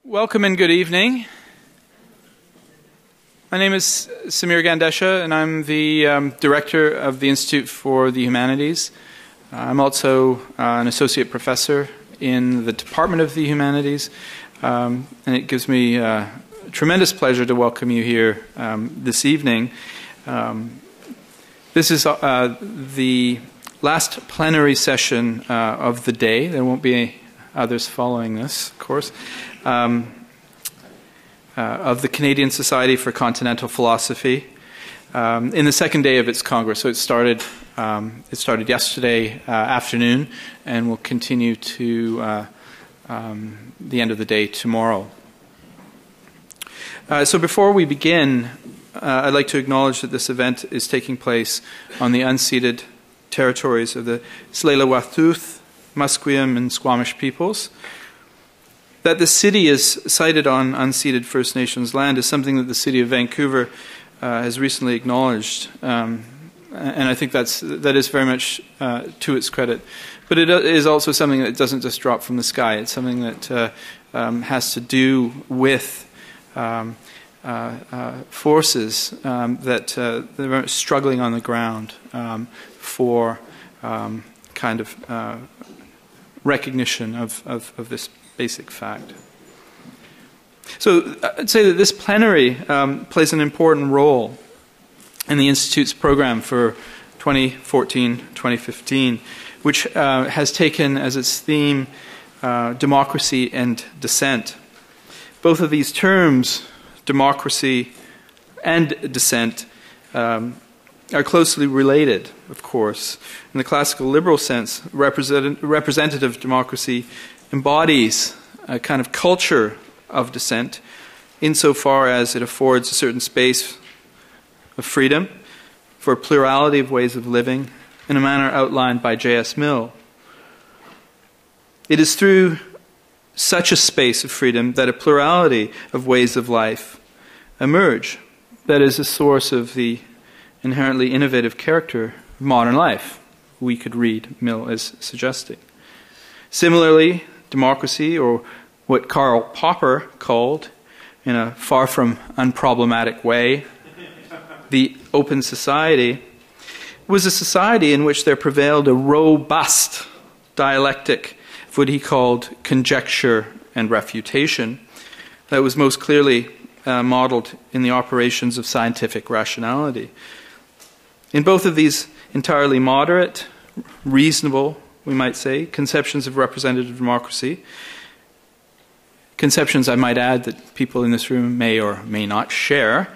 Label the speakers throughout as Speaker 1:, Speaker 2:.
Speaker 1: Welcome and good evening. My name is Samir Gandesha, and I'm the director of the Institute for the Humanities. I'm also an associate professor in the Department of the Humanities, and it gives me tremendous pleasure to welcome you here this evening. This is the last plenary session of the day. There won't be others following this, of course. Of the Canadian Society for Continental Philosophy, in the second day of its Congress. So it started yesterday afternoon and will continue to the end of the day tomorrow. So before we begin, I'd like to acknowledge that this event is taking place on the unceded territories of the Tsleil-Waututh, Musqueam, and Squamish peoples. That the city is sited on unceded First Nations land is something that the city of Vancouver has recently acknowledged, and I think that is very much to its credit. But it is also something that doesn't just drop from the sky. It's something that has to do with forces that are struggling on the ground for kind of recognition of this basic fact. So I'd say that this plenary plays an important role in the Institute's program for 2014-2015, which has taken as its theme democracy and dissent. Both of these terms, democracy and dissent, are closely related, of course. In the classical liberal sense, representative democracy embodies a kind of culture of dissent insofar as it affords a certain space of freedom for a plurality of ways of living in a manner outlined by J.S. Mill. It is through such a space of freedom that a plurality of ways of life emerge. That is a source of the inherently innovative character of modern life, we could read Mill as suggesting. Similarly, democracy, or what Karl Popper called, in a far from unproblematic way, the open society, was a society in which there prevailed a robust dialectic of what he called conjecture and refutation that was most clearly modeled in the operations of scientific rationality. In both of these entirely moderate, reasonable, we might say, conceptions of representative democracy, conceptions, I might add, that people in this room may or may not share,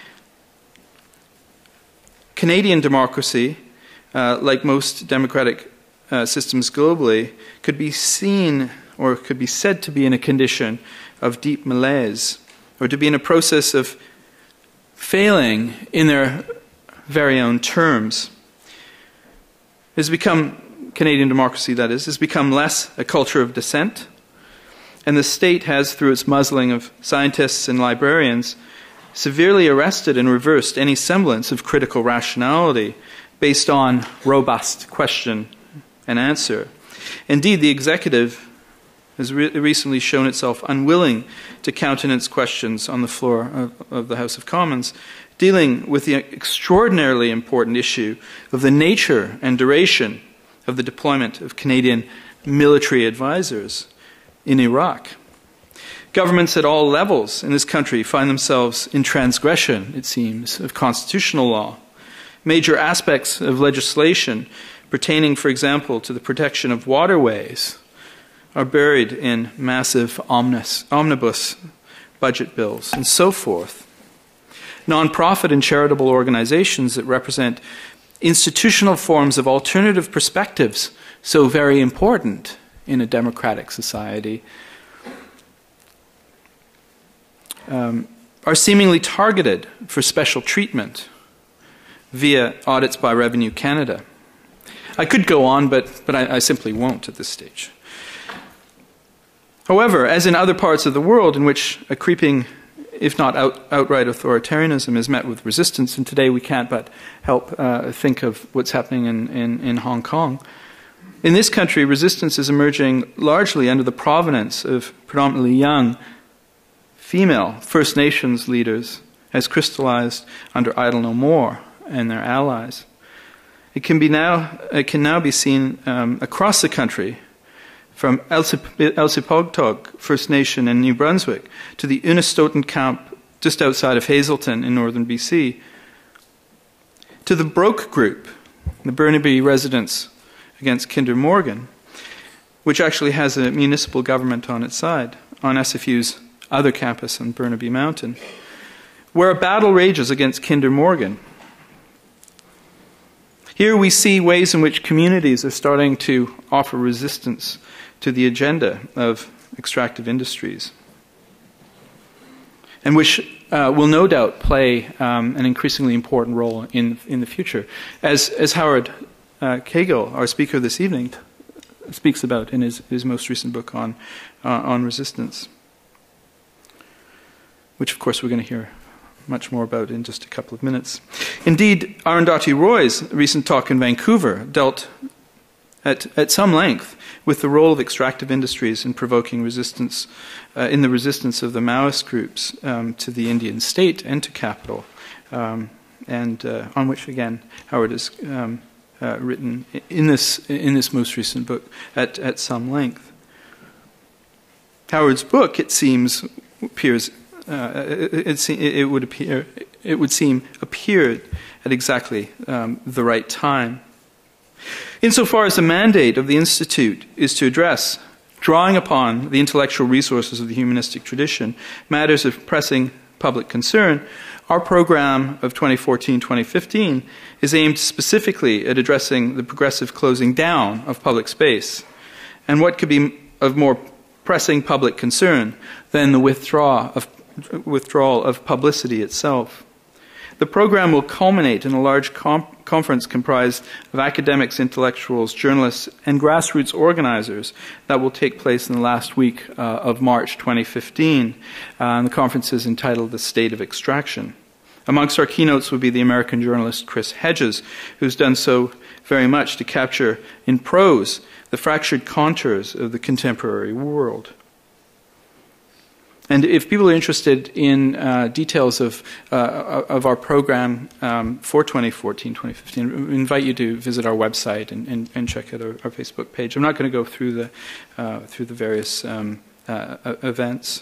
Speaker 1: Canadian democracy, like most democratic systems globally, could be seen or could be said to be in a condition of deep malaise, or to be in a process of failing in their very own terms. It has become, Canadian democracy that is, has become less a culture of dissent, and the state has, through its muzzling of scientists and librarians, severely arrested and reversed any semblance of critical rationality based on robust question and answer. Indeed, the executive has recently shown itself unwilling to countenance questions on the floor of the House of Commons, dealing with the extraordinarily important issue of the nature and duration of the deployment of Canadian military advisors in Iraq. Governments at all levels in this country find themselves in transgression, it seems, of constitutional law. Major aspects of legislation pertaining, for example, to the protection of waterways are buried in massive omnibus budget bills and so forth. Non-profit and charitable organizations that represent institutional forms of alternative perspectives, so very important in a democratic society, are seemingly targeted for special treatment via audits by Revenue Canada. I could go on, but I simply won't at this stage. However, as in other parts of the world in which a creeping, if not outright authoritarianism is met with resistance, and today we can't but help think of what's happening in Hong Kong, in this country resistance is emerging largely under the provenance of predominantly young female First Nations leaders has crystallized under Idle No More and their allies. It can now be seen across the country, from Elsipogtog First Nation in New Brunswick to the Unistoten camp just outside of Hazelton in northern BC, to the Broke Group, the Burnaby Residents Against Kinder Morgan, which actually has a municipal government on its side, on SFU's other campus on Burnaby Mountain, where a battle rages against Kinder Morgan. Here we see ways in which communities are starting to offer resistance to the agenda of extractive industries, and which will no doubt play an increasingly important role in the future, as Howard Caygill, our speaker this evening, speaks about in his most recent book on resistance, which of course we're going to hear much more about in just a couple of minutes. Indeed, Arundhati Roy's recent talk in Vancouver dealt at some length with the role of extractive industries in provoking resistance, in the resistance of the Maoist groups to the Indian state and to capital, and on which, again, Howard has written in this most recent book at some length. Howard's book, it seems, appears. It would seem appeared at exactly the right time. Insofar as the mandate of the Institute is to address, drawing upon the intellectual resources of the humanistic tradition, matters of pressing public concern, our program of 2014-2015 is aimed specifically at addressing the progressive closing down of public space, and what could be of more pressing public concern than the withdrawal of publicity itself. The program will culminate in a large conference comprised of academics, intellectuals, journalists, and grassroots organizers that will take place in the last week of March 2015. And the conference is entitled The State of Extraction. Amongst our keynotes will be the American journalist Chris Hedges, who's done so very much to capture in prose the fractured contours of the contemporary world. And if people are interested in details of our program for 2014-2015, we invite you to visit our website and check out our Facebook page. I'm not going to go through the various events.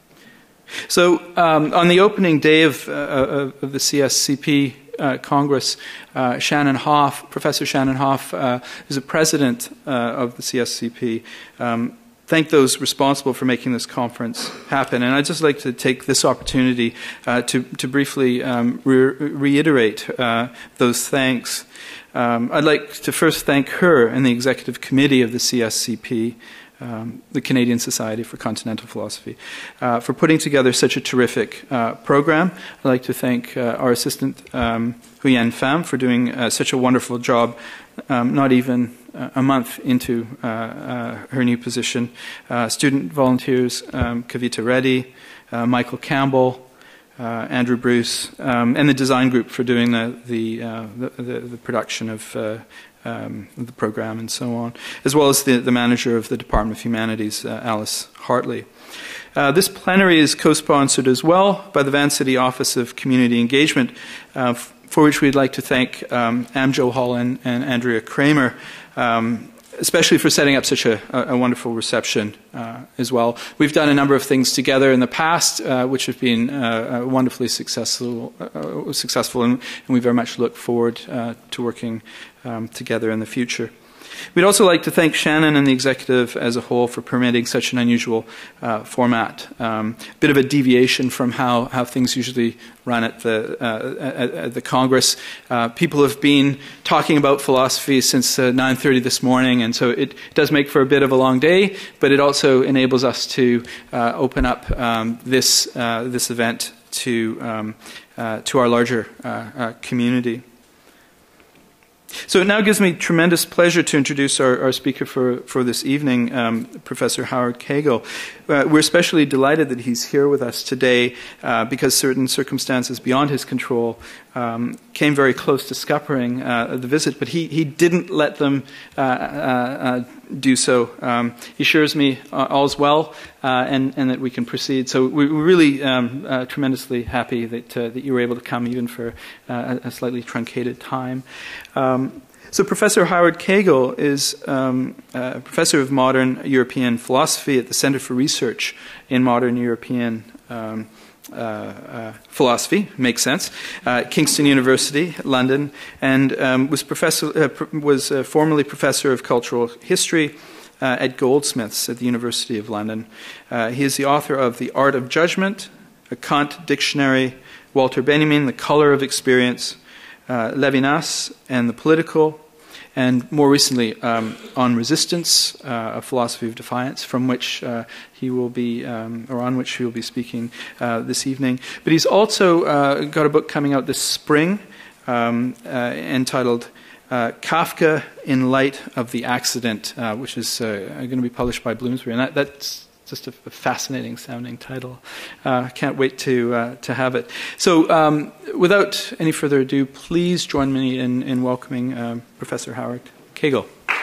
Speaker 1: So on the opening day of the CSCP Congress, Shannon Hoff, Professor Shannon Hoff, is the president of the CSCP, thank those responsible for making this conference happen. And I'd just like to take this opportunity to briefly reiterate those thanks. I'd like to first thank her and the executive committee of the CSCP, the Canadian Society for Continental Philosophy, for putting together such a terrific program. I'd like to thank our assistant, Huyen Pham, for doing such a wonderful job, not even a month into her new position. Student volunteers, Kavita Reddy, Michael Campbell, Andrew Bruce, and the design group for doing the production of the program and so on, as well as the manager of the Department of Humanities, Alice Hartley. This plenary is co-sponsored as well by the Vancity Office of Community Engagement, for which we'd like to thank Amjo Hall and Andrea Kramer, especially for setting up such a wonderful reception as well. We've done a number of things together in the past, which have been wonderfully successful, and we very much look forward to working together in the future. We'd also like to thank Shannon and the executive as a whole for permitting such an unusual format. A bit of a deviation from how things usually run at the Congress. People have been talking about philosophy since 9:30 this morning, and so it does make for a bit of a long day, but it also enables us to open up this event to our larger community. So it now gives me tremendous pleasure to introduce our speaker for this evening, Professor Howard Caygill. We're especially delighted that he's here with us today because certain circumstances beyond his control came very close to scuppering the visit, but he didn't let them do so. He assures me all's well and that we can proceed. So we're really tremendously happy that you were able to come even for a slightly truncated time. So Professor Howard Caygill is Professor of Modern European Philosophy at the Center for Research in Modern European Philosophy, makes sense, Kingston University, London, and was formerly Professor of Cultural History at Goldsmiths at the University of London. He is the author of The Art of Judgment, a Kant Dictionary, Walter Benjamin, The Color of Experience, Levinas and the Political, and more recently on Resistance, a Philosophy of Defiance, from which he will be, or on which he will be speaking this evening. But he's also got a book coming out this spring entitled Kafka in Light of the Accident, which is going to be published by Bloomsbury, and that's just a fascinating sounding title. Can't wait to have it. So without any further ado, please join me in welcoming Professor Howard Caygill.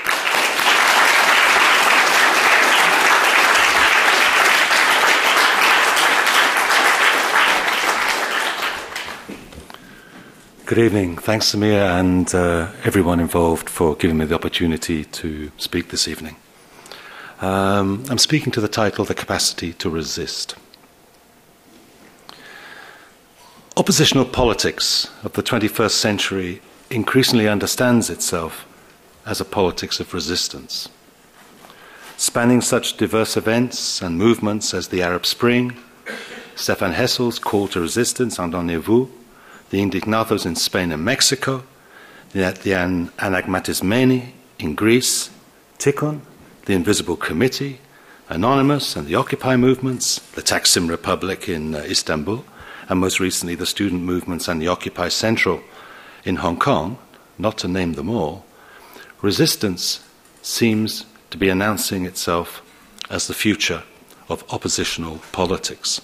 Speaker 2: Good evening. Thanks, Samir, and everyone involved for giving me the opportunity to speak this evening. I'm speaking to the title, The Capacity to Resist. Oppositional politics of the 21st century increasingly understands itself as a politics of resistance. Spanning such diverse events and movements as the Arab Spring, Stefan Hessel's call to resistance, Entendez-vous, the Indignados in Spain and Mexico, the Anagmatismeni in Greece, Tikhon, the Invisible Committee, Anonymous and the Occupy movements, the Taksim Republic in Istanbul, and most recently the student movements and the Occupy Central in Hong Kong, not to name them all, resistance seems to be announcing itself as the future of oppositional politics.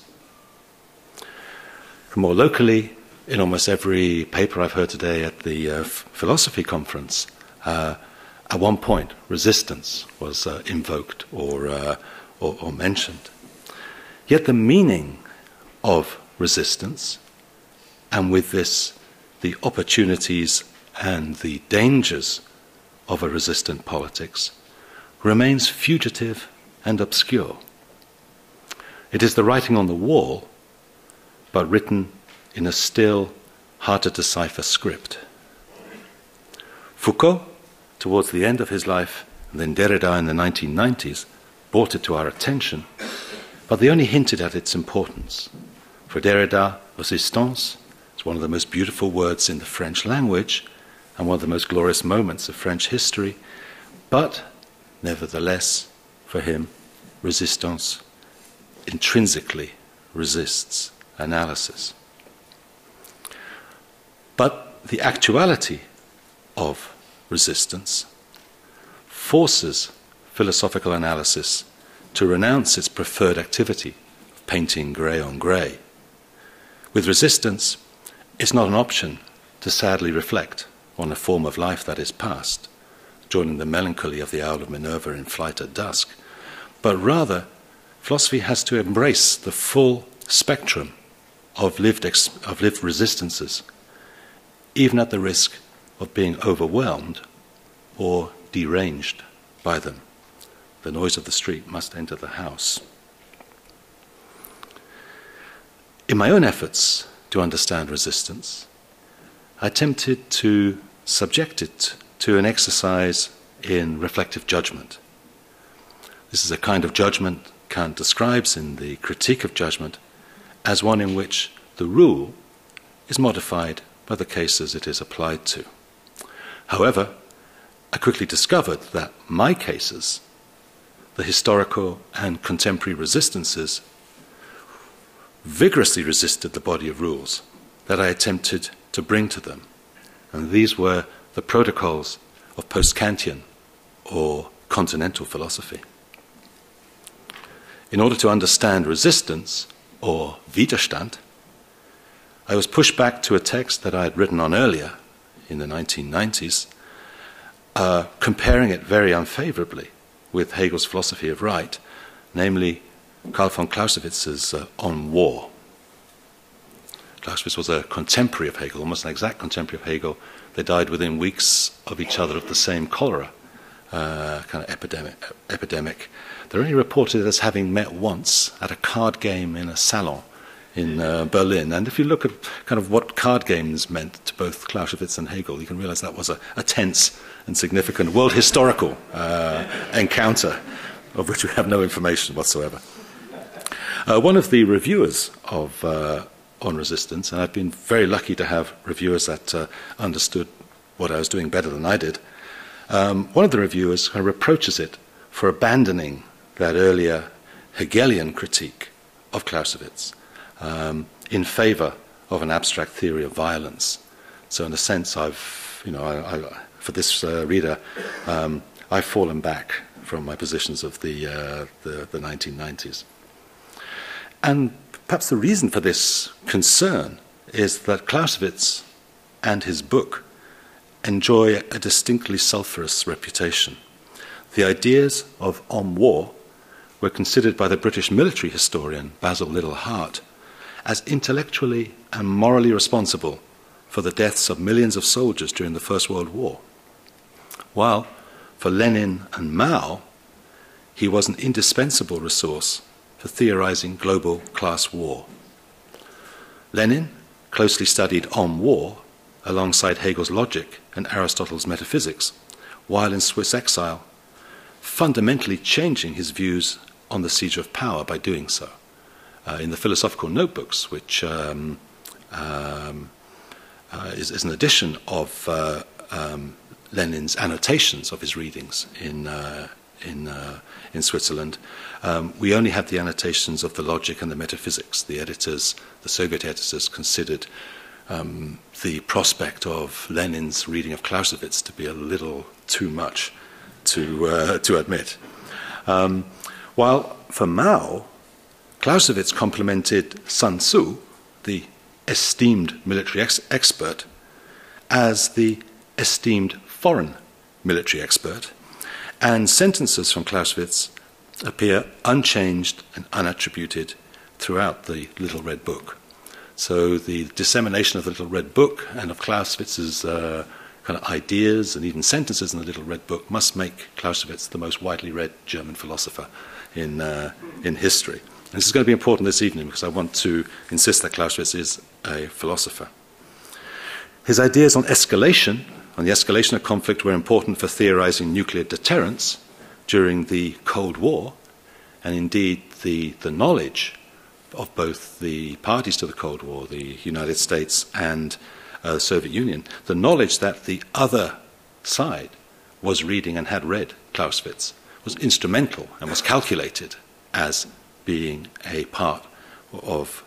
Speaker 2: More locally, in almost every paper I've heard today at the philosophy conference, at one point, resistance was invoked or mentioned. Yet the meaning of resistance, and with this, the opportunities and the dangers of a resistant politics, remains fugitive and obscure. It is the writing on the wall, but written in a still, hard-to-decipher script. Foucault, towards the end of his life, and then Derrida in the 1990s, brought it to our attention, but they only hinted at its importance. For Derrida, resistance is one of the most beautiful words in the French language and one of the most glorious moments of French history, but nevertheless, for him, resistance intrinsically resists analysis. But the actuality of resistance forces philosophical analysis to renounce its preferred activity of painting grey on grey. With resistance, it's not an option to sadly reflect on a form of life that is past, joining the melancholy of the owl of Minerva in Flight at Dusk, but rather, philosophy has to embrace the full spectrum of lived resistances, even at the risk of being overwhelmed or deranged by them. The noise of the street must enter the house. In my own efforts to understand resistance, I attempted to subject it to an exercise in reflective judgment. This is a kind of judgment Kant describes in the Critique of Judgment as one in which the rule is modified by the cases it is applied to. However, I quickly discovered that my cases, the historical and contemporary resistances, vigorously resisted the body of rules that I attempted to bring to them. And these were the protocols of post-Kantian or Continental philosophy. In order to understand resistance, or Widerstand, I was pushed back to a text that I had written on earlier in the 1990s, comparing it very unfavorably with Hegel's philosophy of right, namely Karl von Clausewitz's On War. Clausewitz was a contemporary of Hegel, almost an exact contemporary of Hegel. They died within weeks of each other of the same cholera kind of epidemic. They're only reported as having met once at a card game in a salon in Berlin. And if you look at kind of what card games meant to both Clausewitz and Hegel, you can realize that was a tense and significant world historical encounter of which we have no information whatsoever. One of the reviewers of On Resistance, and I've been very lucky to have reviewers that understood what I was doing better than I did, one of the reviewers kind of reproaches it for abandoning that earlier Hegelian critique of Clausewitz in favor of an abstract theory of violence. So in a sense, for this reader, I've fallen back from my positions of the 1990s. And perhaps the reason for this concern is that Clausewitz and his book enjoy a distinctly sulphurous reputation. The ideas of On War were considered by the British military historian Basil Liddell Hart as intellectually and morally responsible for the deaths of millions of soldiers during the First World War, while for Lenin and Mao, he was an indispensable resource for theorizing global class war. Lenin closely studied On War alongside Hegel's logic and Aristotle's metaphysics, while in Swiss exile, fundamentally changing his views on the siege of power by doing so. In the philosophical notebooks, which is an edition of Lenin's annotations of his readings in Switzerland, we only have the annotations of the logic and the metaphysics. The editors, the Soviet editors, considered the prospect of Lenin's reading of Clausewitz to be a little too much to admit. While for Mao, Clausewitz complimented Sun Tzu, the esteemed military expert, as the esteemed foreign military expert, and sentences from Clausewitz appear unchanged and unattributed throughout the Little Red Book. So the dissemination of the Little Red Book and of Clausewitz's kind of ideas and even sentences in the Little Red Book must make Clausewitz the most widely read German philosopher in history. And this is going to be important this evening because I want to insist that Clausewitz is a philosopher. His ideas on the escalation of conflict, were important for theorizing nuclear deterrence during the Cold War, and indeed the knowledge of both the parties to the Cold War, the United States and the Soviet Union, the knowledge that the other side was reading and had read Clausewitz was instrumental and was calculated as being a part of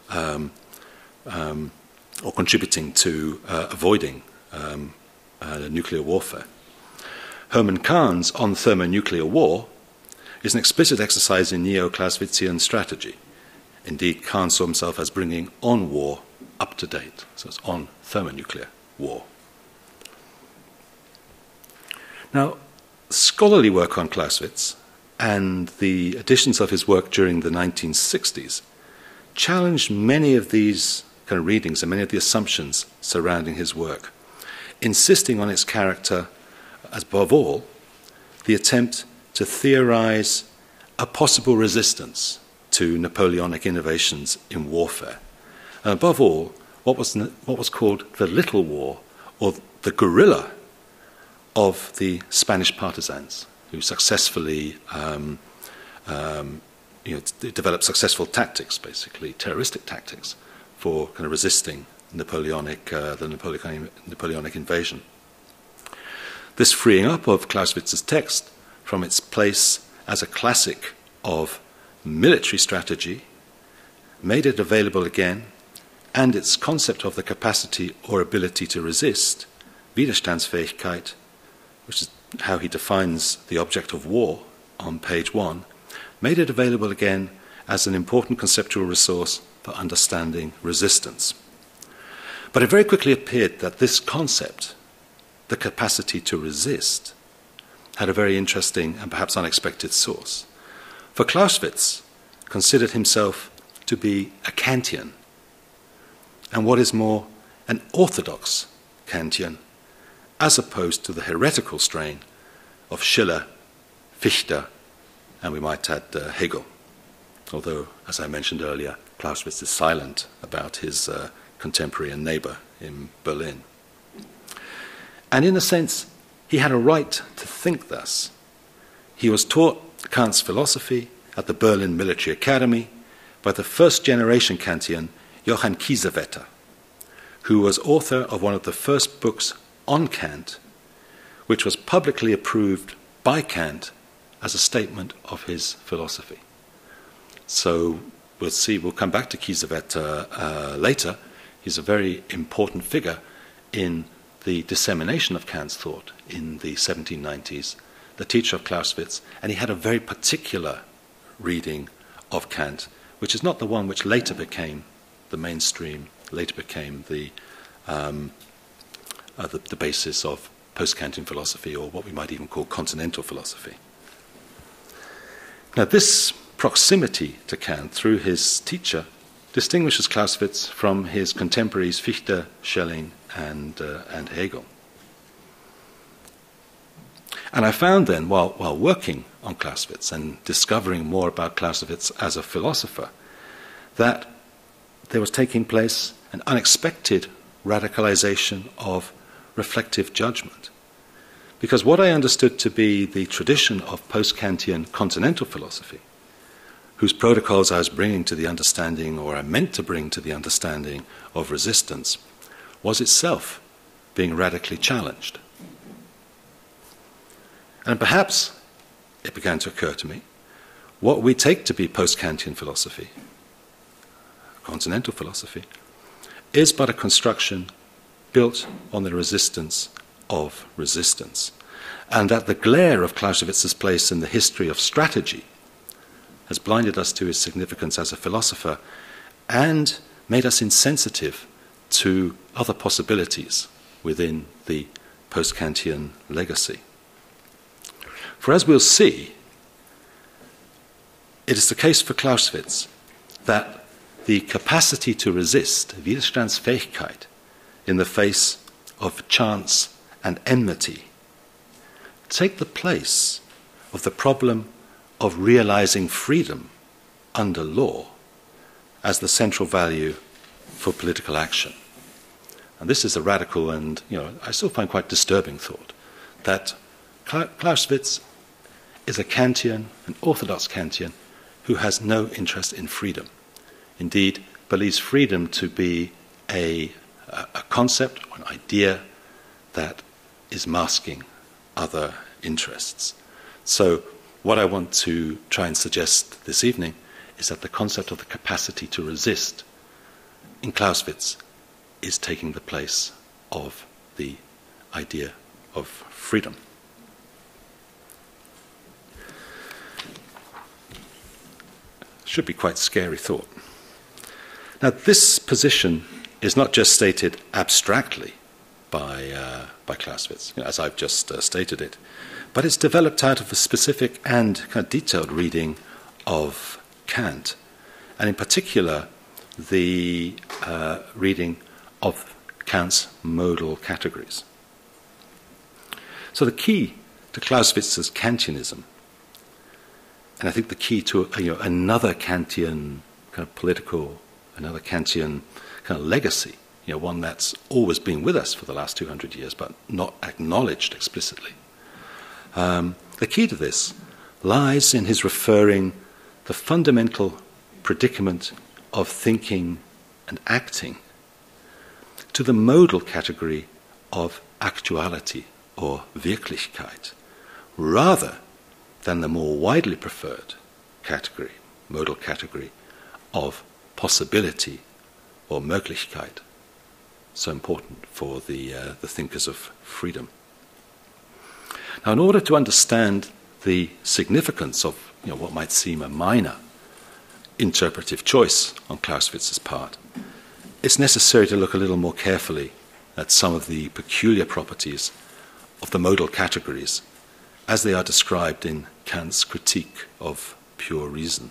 Speaker 2: or contributing to avoiding nuclear warfare. Hermann Kahn's On Thermonuclear War is an explicit exercise in neo-Clausewitzian strategy. Indeed, Kahn saw himself as bringing on war up to date. So it's on thermonuclear war. Now, scholarly work on Clausewitz and the editions of his work during the 1960s challenged many of these kind of readings and many of the assumptions surrounding his work, insisting on its character as, above all, the attempt to theorize a possible resistance to Napoleonic innovations in warfare. And above all, what was called the Little War, or the guerrilla of the Spanish partisans, who successfully developed successful tactics, basically terroristic tactics, for kind of resisting the Napoleonic invasion. This freeing up of Clausewitz's text from its place as a classic of military strategy made it available again, and its concept of the capacity or ability to resist Widerstandsfähigkeit, which is how he defines the object of war on page 1, made it available again as an important conceptual resource for understanding resistance. But it very quickly appeared that this concept, the capacity to resist, had a very interesting and perhaps unexpected source. For Clausewitz considered himself to be a Kantian, and what is more, an orthodox Kantian, as opposed to the heretical strain of Schiller, Fichte, and we might add Hegel. Although, as I mentioned earlier, Clausewitz is silent about his contemporary and neighbor in Berlin. And in a sense, he had a right to think thus. He was taught Kant's philosophy at the Berlin Military Academy by the first-generation Kantian Johann Kiesewetter, who was author of one of the first books on Kant, which was publicly approved by Kant as a statement of his philosophy. So we'll come back to Kiesewetter later. He's a very important figure in the dissemination of Kant's thought in the 1790s, the teacher of Clausewitz, and he had a very particular reading of Kant, which is not the one which later became the mainstream, later became the basis of post-Kantian philosophy, or what we might even call Continental philosophy. Now, this proximity to Kant through his teacher distinguishes Clausewitz from his contemporaries Fichte, Schelling, and Hegel. And I found then, while working on Clausewitz and discovering more about Clausewitz as a philosopher, that there was taking place an unexpected radicalization of reflective judgment. Because what I understood to be the tradition of post-Kantian continental philosophy, whose protocols I was bringing to the understanding, or I meant to bring to the understanding of resistance, was itself being radically challenged. And perhaps it began to occur to me, what we take to be post-Kantian philosophy, continental philosophy, is but a construction built on the resistance of resistance, and that the glare of Clausewitz's place in the history of strategy has blinded us to his significance as a philosopher and made us insensitive to other possibilities within the post-Kantian legacy. For as we'll see, it is the case for Clausewitz that the capacity to resist, Widerstandsfähigkeit, in the face of chance and enmity, take the place of the problem of realizing freedom under law as the central value for political action. And this is a radical and, I still find quite disturbing thought, that Clausewitz is a Kantian, an orthodox Kantian, who has no interest in freedom. Indeed, believes freedom to be a concept, an idea that is masking other interests. So what I want to try and suggest this evening is that the concept of the capacity to resist in Clausewitz is taking the place of the idea of freedom. Should be quite scary thought. Now, this position is not just stated abstractly by Clausewitz, as I've just stated it, but it's developed out of a specific and kind of detailed reading of Kant, and in particular, the reading of Kant's modal categories. So the key to Clausewitz's Kantianism, and I think the key to another Kantian kind of political, another Kantian kind of legacy, one that's always been with us for the last 200 years, but not acknowledged explicitly. The key to this lies in his referring the fundamental predicament of thinking and acting to the modal category of actuality or Wirklichkeit, rather than the more widely preferred category, modal category, of possibility or Möglichkeit. so important for the thinkers of freedom. Now, in order to understand the significance of what might seem a minor interpretive choice on Clausewitz's part, it's necessary to look a little more carefully at some of the peculiar properties of the modal categories as they are described in Kant's critique of pure reason.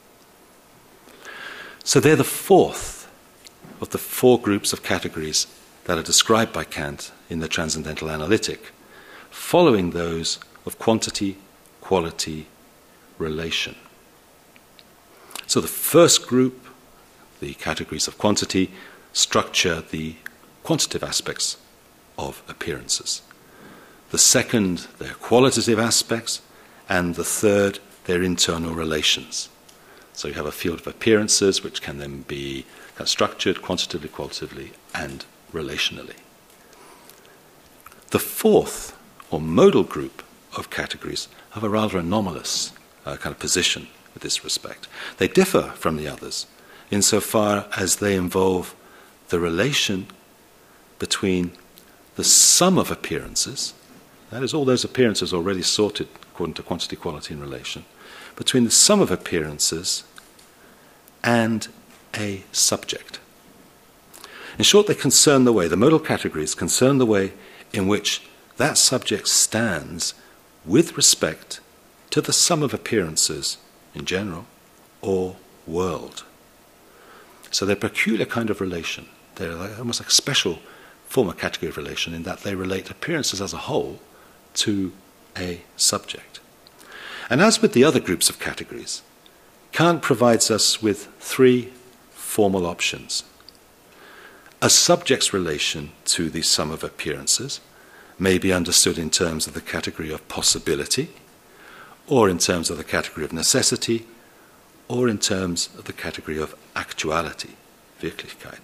Speaker 2: So they're the fourth of the four groups of categories that are described by Kant in the Transcendental Analytic, following those of quantity, quality, relation. So the first group, the categories of quantity, structure the quantitative aspects of appearances. The second, their qualitative aspects, and the third, their internal relations. So you have a field of appearances which can then be structured quantitatively, qualitatively, and relationally. The fourth, or modal group of categories, have a rather anomalous kind of position with this respect. They differ from the others insofar as they involve the relation between the sum of appearances, that is, all those appearances already sorted according to quantity, quality, and relation, between the sum of appearances and a subject. In short, they concern the modal categories concern the way in which that subject stands with respect to the sum of appearances in general or world. So they're a peculiar kind of relation. They're almost like a special form of category of relation in that they relate appearances as a whole to a subject. And as with the other groups of categories, Kant provides us with three formal options. A subject's relation to the sum of appearances may be understood in terms of the category of possibility, or in terms of the category of necessity, or in terms of the category of actuality, Wirklichkeit.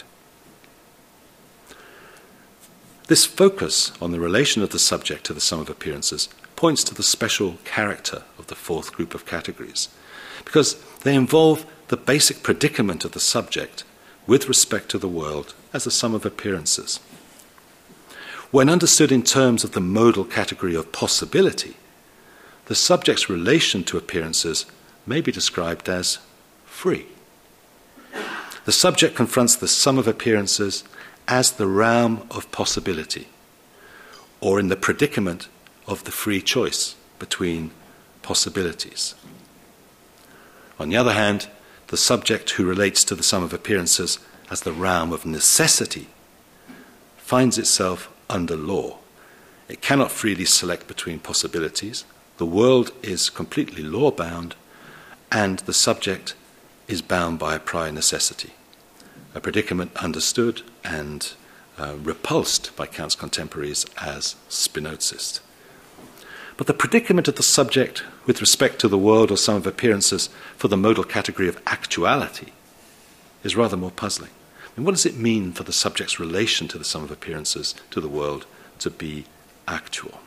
Speaker 2: This focus on the relation of the subject to the sum of appearances points to the special character of the fourth group of categories, because they involve the basic predicament of the subject with respect to the world as a sum of appearances. When understood in terms of the modal category of possibility, the subject's relation to appearances may be described as free. The subject confronts the sum of appearances as the realm of possibility, or in the predicament of the free choice between possibilities. On the other hand, the subject who relates to the sum of appearances as the realm of necessity finds itself under law. It cannot freely select between possibilities. The world is completely law-bound, and the subject is bound by a prior necessity, a predicament understood and repulsed by Kant's contemporaries as Spinozist. But the predicament of the subject with respect to the world or sum of appearances for the modal category of actuality is rather more puzzling. And what does it mean for the subject's relation to the sum of appearances to the world to be actual?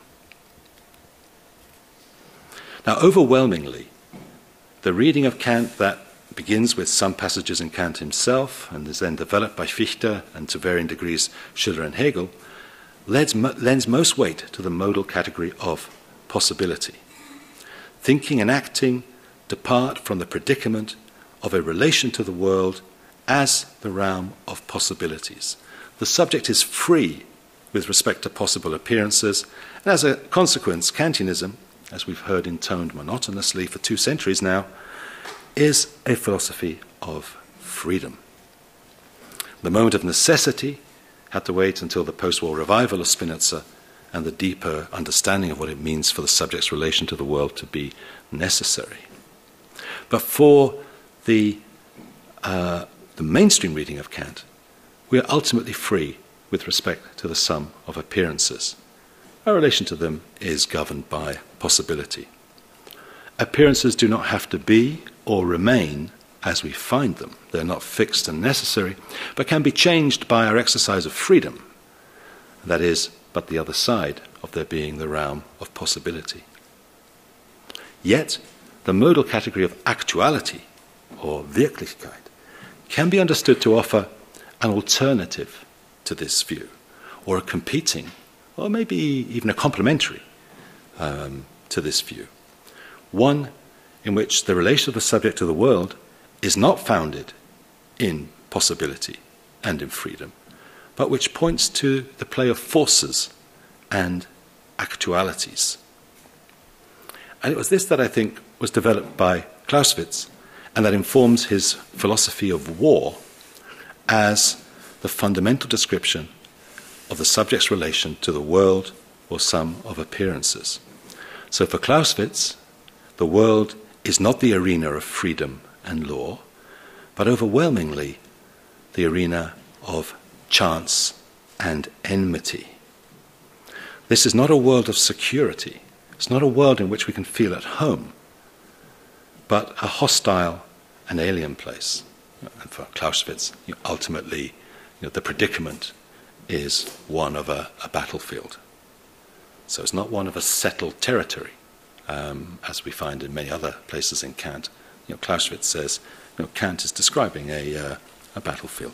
Speaker 2: Now, overwhelmingly, the reading of Kant that begins with some passages in Kant himself and is then developed by Fichte and to varying degrees Schiller and Hegel lends most weight to the modal category of possibility. Thinking and acting depart from the predicament of a relation to the world as the realm of possibilities. The subject is free with respect to possible appearances, and as a consequence, Kantianism, as we've heard intoned monotonously for 2 centuries now, is a philosophy of freedom. The moment of necessity had to wait until the post-war revival of Spinoza and the deeper understanding of what it means for the subject's relation to the world to be necessary. But for the mainstream reading of Kant, we are ultimately free with respect to the sum of appearances. Our relation to them is governed by possibility. Appearances do not have to be or remain as we find them. They're not fixed and necessary, but can be changed by our exercise of freedom. That is, but the other side of their being the realm of possibility. Yet, the modal category of actuality, or Wirklichkeit, can be understood to offer an alternative to this view, or a competing, or maybe even a complementary to this view. One in which the relation of the subject to the world is not founded in possibility and in freedom, but which points to the play of forces and actualities. And it was this that I think was developed by Clausewitz, and that informs his philosophy of war as the fundamental description of the subject's relation to the world or sum of appearances. So for Clausewitz, the world is not the arena of freedom and law, but overwhelmingly the arena of chance and enmity. This is not a world of security. It's not a world in which we can feel at home, but a hostile and alien place. And for Clausewitz, ultimately, the predicament is one of a battlefield. So it's not one of a settled territory, as we find in many other places in Kant. Clausewitz says Kant is describing a battlefield.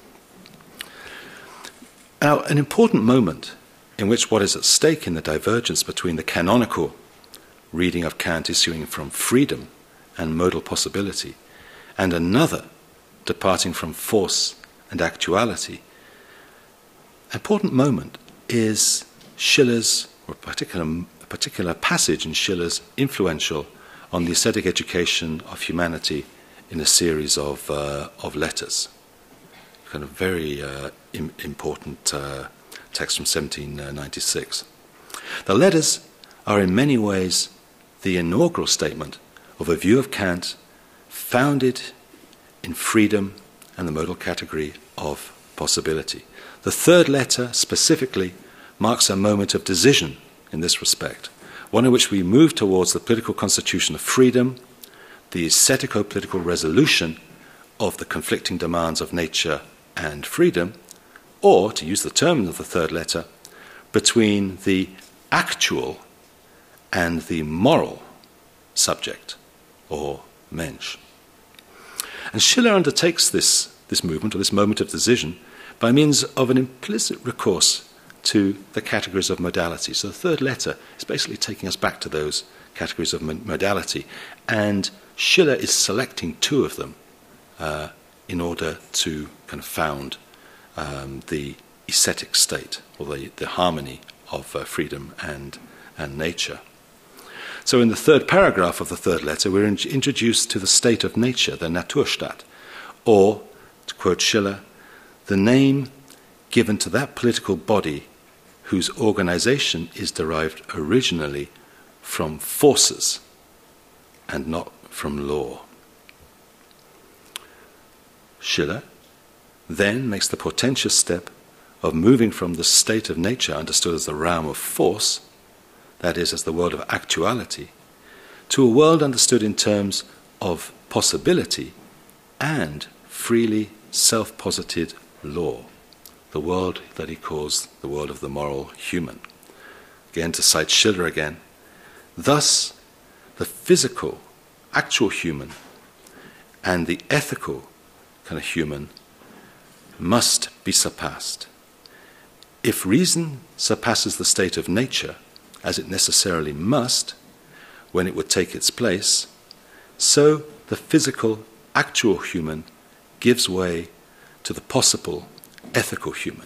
Speaker 2: Now, an important moment in which what is at stake in the divergence between the canonical reading of Kant issuing from freedom and modal possibility, and another departing from force and actuality, an important moment is Schiller's, or a particular passage in Schiller's influential on the aesthetic education of humanity in a series of letters. Kind of very important text from 1796. The letters are in many ways the inaugural statement of a view of Kant founded in freedom and the modal category of possibility. The third letter specifically marks a moment of decision in this respect, one in which we move towards the political constitution of freedom, the aesthetico-political resolution of the conflicting demands of nature and freedom, or, to use the term of the third letter, between the actual and the moral subject, or Mensch. And Schiller undertakes this movement, or this moment of decision, by means of an implicit recourse to the categories of modality. So the third letter is basically taking us back to those categories of modality, and Schiller is selecting two of them in order to kind of found the aesthetic state, or the harmony of freedom and nature. So in the third paragraph of the third letter, we're introduced to the state of nature, the Naturstaat, or, to quote Schiller, the name given to that political body whose organization is derived originally from forces and not from law. Schiller then makes the portentous step of moving from the state of nature understood as the realm of force, that is, as the world of actuality, to a world understood in terms of possibility and freely self-posited law, the world that he calls the world of the moral human. Again, to cite Schiller again, thus the physical, actual human and the ethical kind of human must be surpassed. If reason surpasses the state of nature, as it necessarily must, when it would take its place, so the physical, actual human gives way to the possible, ethical human.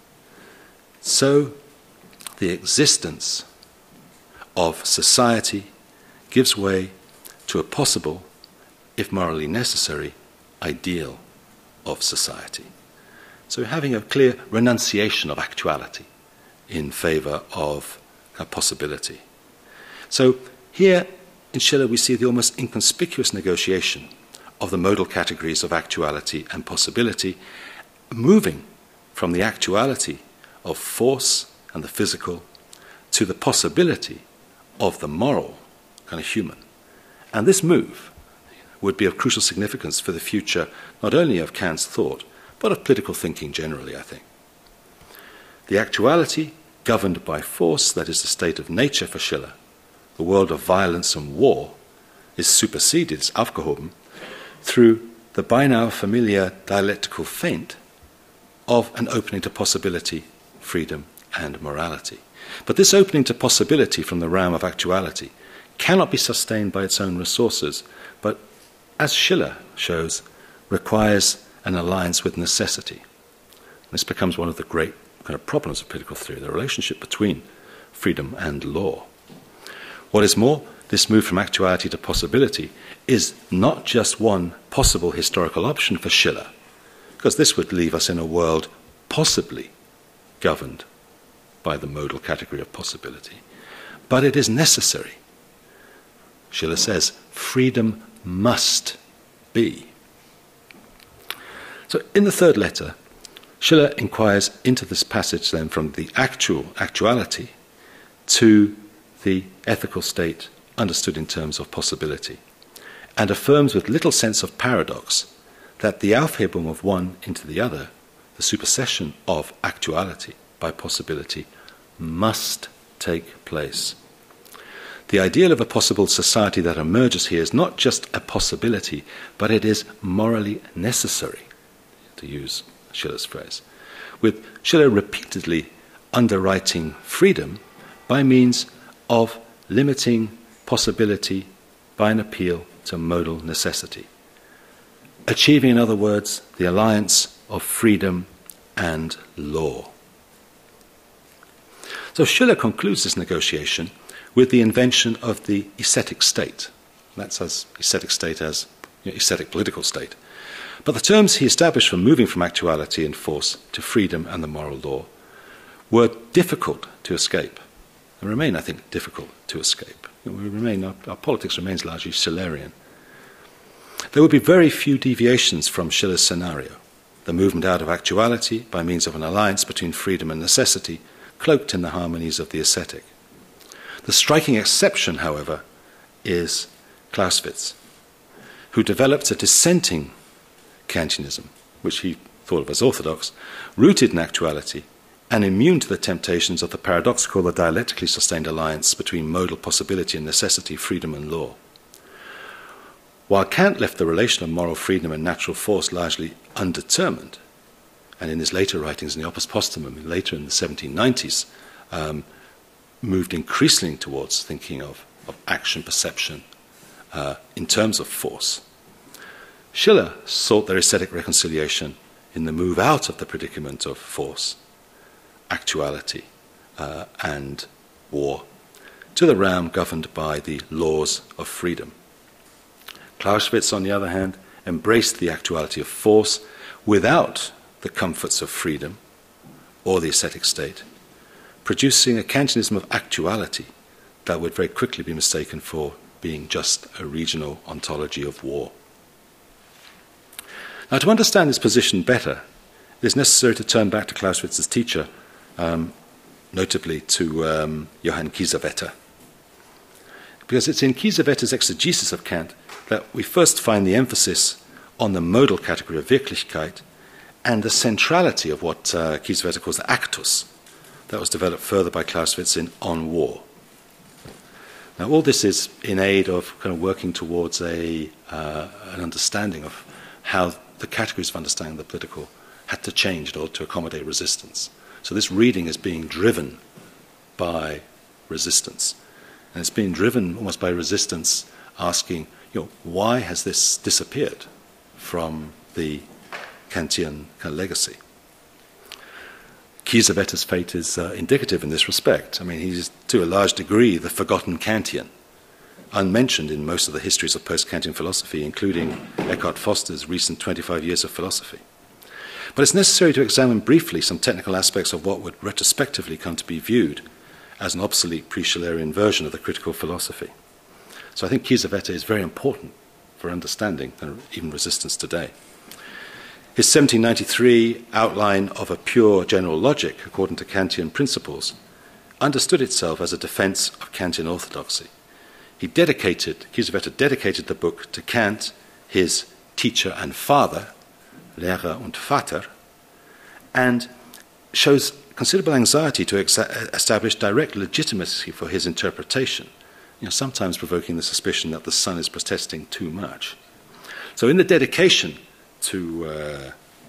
Speaker 2: So the existence of society gives way to a possible, if morally necessary, ideal of society. So having a clear renunciation of actuality in favor of a possibility. So here in Schiller we see the almost inconspicuous negotiation of the modal categories of actuality and possibility, moving from the actuality of force and the physical to the possibility of the moral kind of human. And this move would be of crucial significance for the future not only of Kant's thought, but of political thinking generally, I think. The actuality governed by force, that is the state of nature for Schiller, the world of violence and war, is superseded, is aufgehoben, through the beinahe familiar dialectical feint of an opening to possibility, freedom, and morality. But this opening to possibility from the realm of actuality cannot be sustained by its own resources, but, as Schiller shows, requires an alliance with necessity. This becomes one of the great kind of problems of political theory, the relationship between freedom and law. What is more, this move from actuality to possibility is not just one possible historical option for Schiller, because this would leave us in a world possibly governed by the modal category of possibility, but it is necessary. Schiller says, freedom must be. So in the third letter, Schiller inquires into this passage then from the actuality to the ethical state understood in terms of possibility, and affirms with little sense of paradox that the Aufhebung of one into the other, the supersession of actuality by possibility, must take place. The ideal of a possible society that emerges here is not just a possibility, but it is morally necessary, to use Schiller's phrase, with Schiller repeatedly underwriting freedom by means of limiting possibility by an appeal to modal necessity, achieving, in other words, the alliance of freedom and law. So Schiller concludes this negotiation with the invention of the ascetic state. That's as ascetic state as ascetic political state. But the terms he established for moving from actuality and force to freedom and the moral law were difficult to escape, and remain, I think, difficult to escape. Our politics remains largely Schillerian. There would be very few deviations from Schiller's scenario, the movement out of actuality by means of an alliance between freedom and necessity, cloaked in the harmonies of the ascetic. The striking exception, however, is Clausewitz, who developed a dissenting Kantianism, which he thought of as orthodox, rooted in actuality and immune to the temptations of the paradoxical or dialectically sustained alliance between modal possibility and necessity, freedom and law. While Kant left the relation of moral freedom and natural force largely undetermined, and in his later writings in the Opus Posthumum, later in the 1790s, moved increasingly towards thinking of action perception in terms of force, Schiller sought their aesthetic reconciliation in the move out of the predicament of force, actuality, and war, to the realm governed by the laws of freedom. Clausewitz, on the other hand, embraced the actuality of force without the comforts of freedom or the ascetic state, producing a Kantianism of actuality that would very quickly be mistaken for being just a regional ontology of war. Now, to understand this position better, it is necessary to turn back to Clausewitz's teacher, notably to Johann Kiesewetter. Because it's in Kiesewetter's exegesis of Kant that we first find the emphasis on the modal category of Wirklichkeit and the centrality of what Kiesewetter calls the actus, that was developed further by Clausewitz in On War. Now, all this is in aid of kind of working towards an understanding of how the categories of understanding the political had to change in order to accommodate resistance. So this reading is being driven by resistance. And it's being driven almost by resistance asking, why has this disappeared from the Kantian kind of legacy? Kiesewetter's fate is indicative in this respect. I mean, he's to a large degree the forgotten Kantian, unmentioned in most of the histories of post-Kantian philosophy, including Eckhart Foster's recent 25 years of philosophy. But it's necessary to examine briefly some technical aspects of what would retrospectively come to be viewed as an obsolete pre-Schillerian version of the critical philosophy. So I think Kiesewetter is very important for understanding and even resistance today. His 1793 outline of a pure general logic, according to Kantian principles, understood itself as a defense of Kantian orthodoxy. Kiesewetter dedicated the book to Kant, his teacher and father, Lehrer und Vater, and shows considerable anxiety to establish direct legitimacy for his interpretation, sometimes provoking the suspicion that the son is protesting too much. So in the dedication to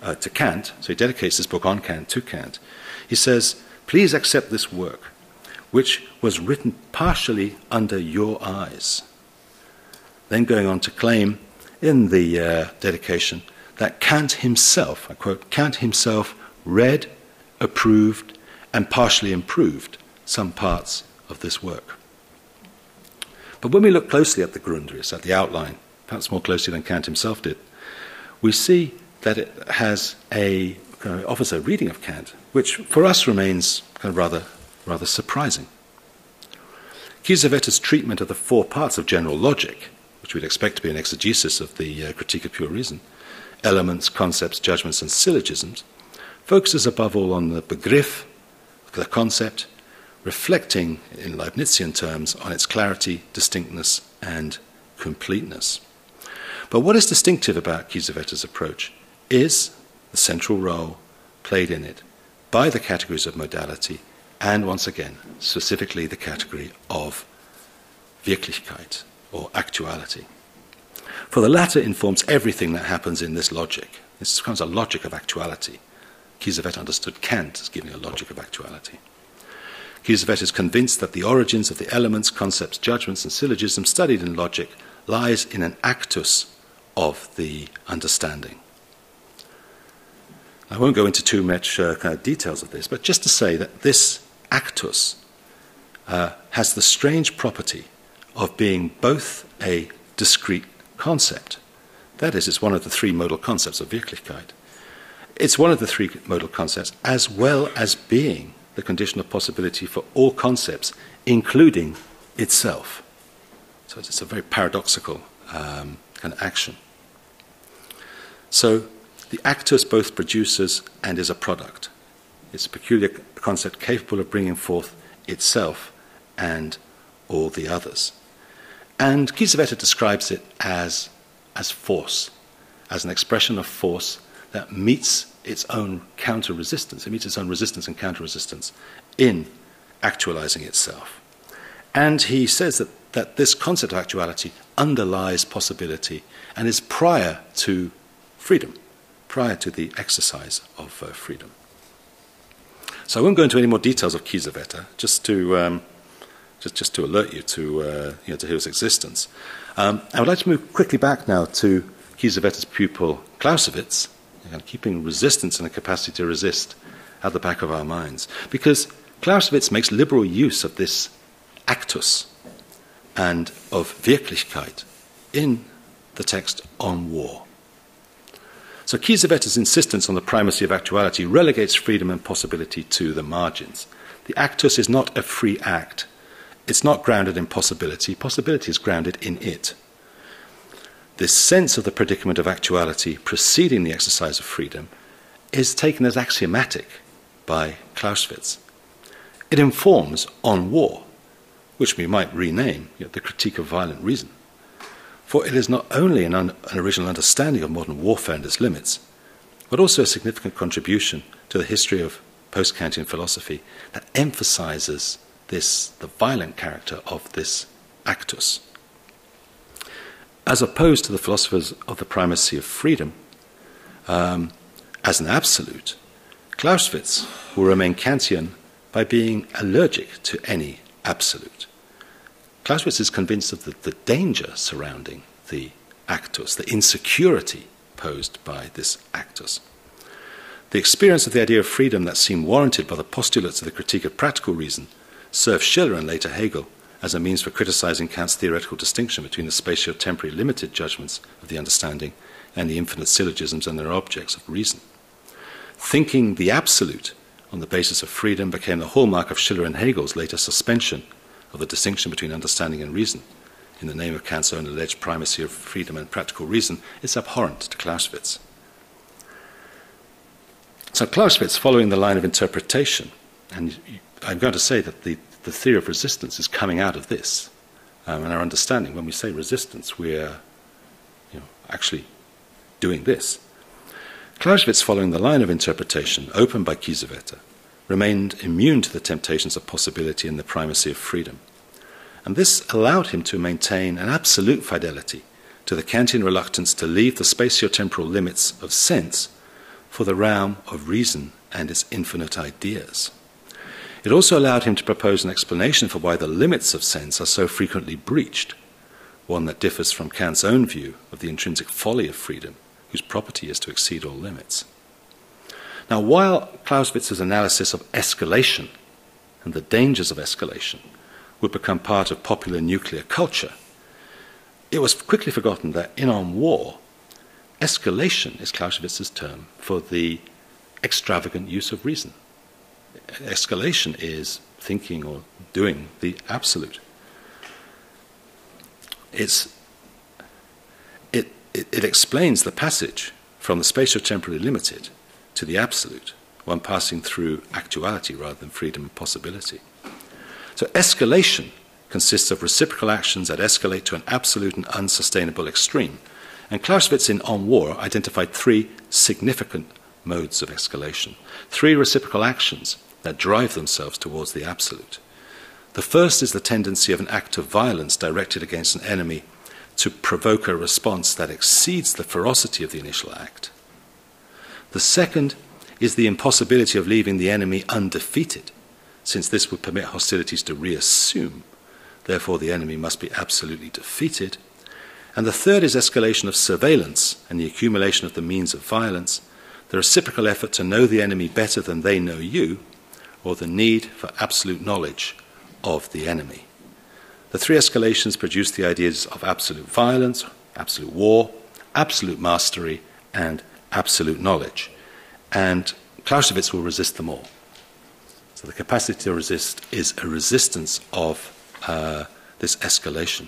Speaker 2: to Kant, so he dedicates this book on Kant to Kant. He says, "Please accept this work, which was written partially under your eyes." Then going on to claim in the dedication that Kant himself, I quote, Kant himself read, approved, and partially improved some parts of this work. But when we look closely at the Grundrisse, at the outline, perhaps more closely than Kant himself did, we see that it offers a reading of Kant, which for us remains kind of rather surprising. Kiesewetta's treatment of the four parts of general logic, which we'd expect to be an exegesis of the Critique of Pure Reason, elements, concepts, judgments, and syllogisms, focuses above all on the Begriff, the concept, reflecting in Leibnizian terms on its clarity, distinctness, and completeness. But what is distinctive about Kiesewetta's approach is the central role played in it by the categories of modality and, once again, specifically the category of Wirklichkeit, or actuality. For the latter informs everything that happens in this logic. This becomes a logic of actuality. Kiesewetter understood Kant as giving a logic of actuality. Kiesewetter is convinced that the origins of the elements, concepts, judgments, and syllogisms studied in logic lies in an actus of the understanding. I won't go into too much details of this, but just to say that this actus has the strange property of being both a discrete concept. That is, it's one of the three modal concepts of Wirklichkeit. It's one of the three modal concepts, as well as being the condition of possibility for all concepts, including itself. So it's a very paradoxical kind of action. So the actus both produces and is a product. It's a peculiar concept capable of bringing forth itself and all the others. And Kiesewetter describes it as force, as an expression of force that meets its own counter-resistance. It meets its own resistance and counter-resistance in actualizing itself. And he says that this concept of actuality underlies possibility and is prior to freedom, prior to the exercise of freedom. So I won't go into any more details of Kiesewetter, just to alert you to his existence. I would like to move quickly back now to Kiesewetter's pupil Clausewitz, keeping resistance and the capacity to resist at the back of our minds, because Clausewitz makes liberal use of this actus and of Wirklichkeit in the text on war. So Kiesewetter's insistence on the primacy of actuality relegates freedom and possibility to the margins. The actus is not a free act. It's not grounded in possibility. Possibility is grounded in it. This sense of the predicament of actuality preceding the exercise of freedom is taken as axiomatic by Clausewitz. It informs on war, which we might rename the Critique of Violent Reason. For it is not only an original understanding of modern warfare and its limits, but also a significant contribution to the history of post-Kantian philosophy that emphasizes the violent character of this actus. As opposed to the philosophers of the primacy of freedom as an absolute, Clausewitz will remain Kantian by being allergic to any absolute. Clausewitz is convinced of the danger surrounding the actus, the insecurity posed by this actus. The experience of the idea of freedom that seemed warranted by the postulates of the Critique of Practical Reason served Schiller and later Hegel as a means for criticizing Kant's theoretical distinction between the spatio-temporally limited judgments of the understanding and the infinite syllogisms and their objects of reason. Thinking the absolute on the basis of freedom became the hallmark of Schiller and Hegel's later suspension of the distinction between understanding and reason. In the name of Kant's own alleged primacy of freedom and practical reason, is abhorrent to Clausewitz. So Clausewitz, following the line of interpretation, and I'm going to say that the theory of resistance is coming out of this, and our understanding. When we say resistance, we're actually doing this. Clausewitz, following the line of interpretation opened by Kiesewetter, remained immune to the temptations of possibility and the primacy of freedom. And this allowed him to maintain an absolute fidelity to the Kantian reluctance to leave the spatio-temporal limits of sense for the realm of reason and its infinite ideas. It also allowed him to propose an explanation for why the limits of sense are so frequently breached, one that differs from Kant's own view of the intrinsic folly of freedom, whose property is to exceed all limits. Now, while Clausewitz's analysis of escalation and the dangers of escalation would become part of popular nuclear culture, it was quickly forgotten that in On War, escalation is Clausewitz's term for the extravagant use of reason. Escalation is thinking or doing the absolute. It explains the passage from the spatio-temporally limited to the absolute, one passing through actuality rather than freedom and possibility. So escalation consists of reciprocal actions that escalate to an absolute and unsustainable extreme. And Clausewitz in On War identified three significant modes of escalation, three reciprocal actions that drive themselves towards the absolute. The first is the tendency of an act of violence directed against an enemy to provoke a response that exceeds the ferocity of the initial act. The second is the impossibility of leaving the enemy undefeated, since this would permit hostilities to reassume. Therefore, the enemy must be absolutely defeated. And the third is escalation of surveillance and the accumulation of the means of violence, the reciprocal effort to know the enemy better than they know you, or the need for absolute knowledge of the enemy. The three escalations produce the ideas of absolute violence, absolute war, absolute mastery, and absolute knowledge. And Clausewitz will resist them all. So the capacity to resist is a resistance of this escalation.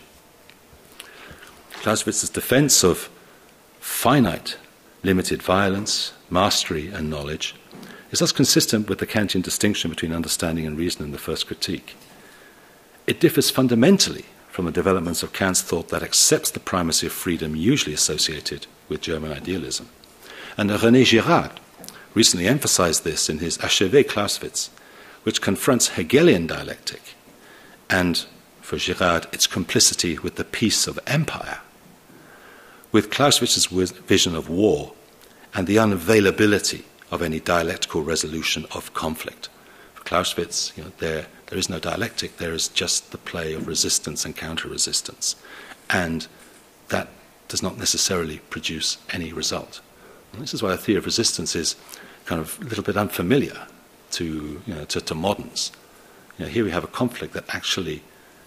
Speaker 2: Clausewitz's defense of finite, limited violence, mastery, and knowledge is thus consistent with the Kantian distinction between understanding and reason in the first critique. It differs fundamentally from the developments of Kant's thought that accepts the primacy of freedom usually associated with German idealism. And René Girard recently emphasized this in his Achevé Clausewitz, which confronts Hegelian dialectic and, for Girard, its complicity with the peace of empire, with Clausewitz's vision of war and the unavailability of any dialectical resolution of conflict. For Clausewitz, there is no dialectic, there is just the play of resistance and counter-resistance, and that does not necessarily produce any result. And this is why the theory of resistance is kind of a little bit unfamiliar to moderns. Here we have a conflict that actually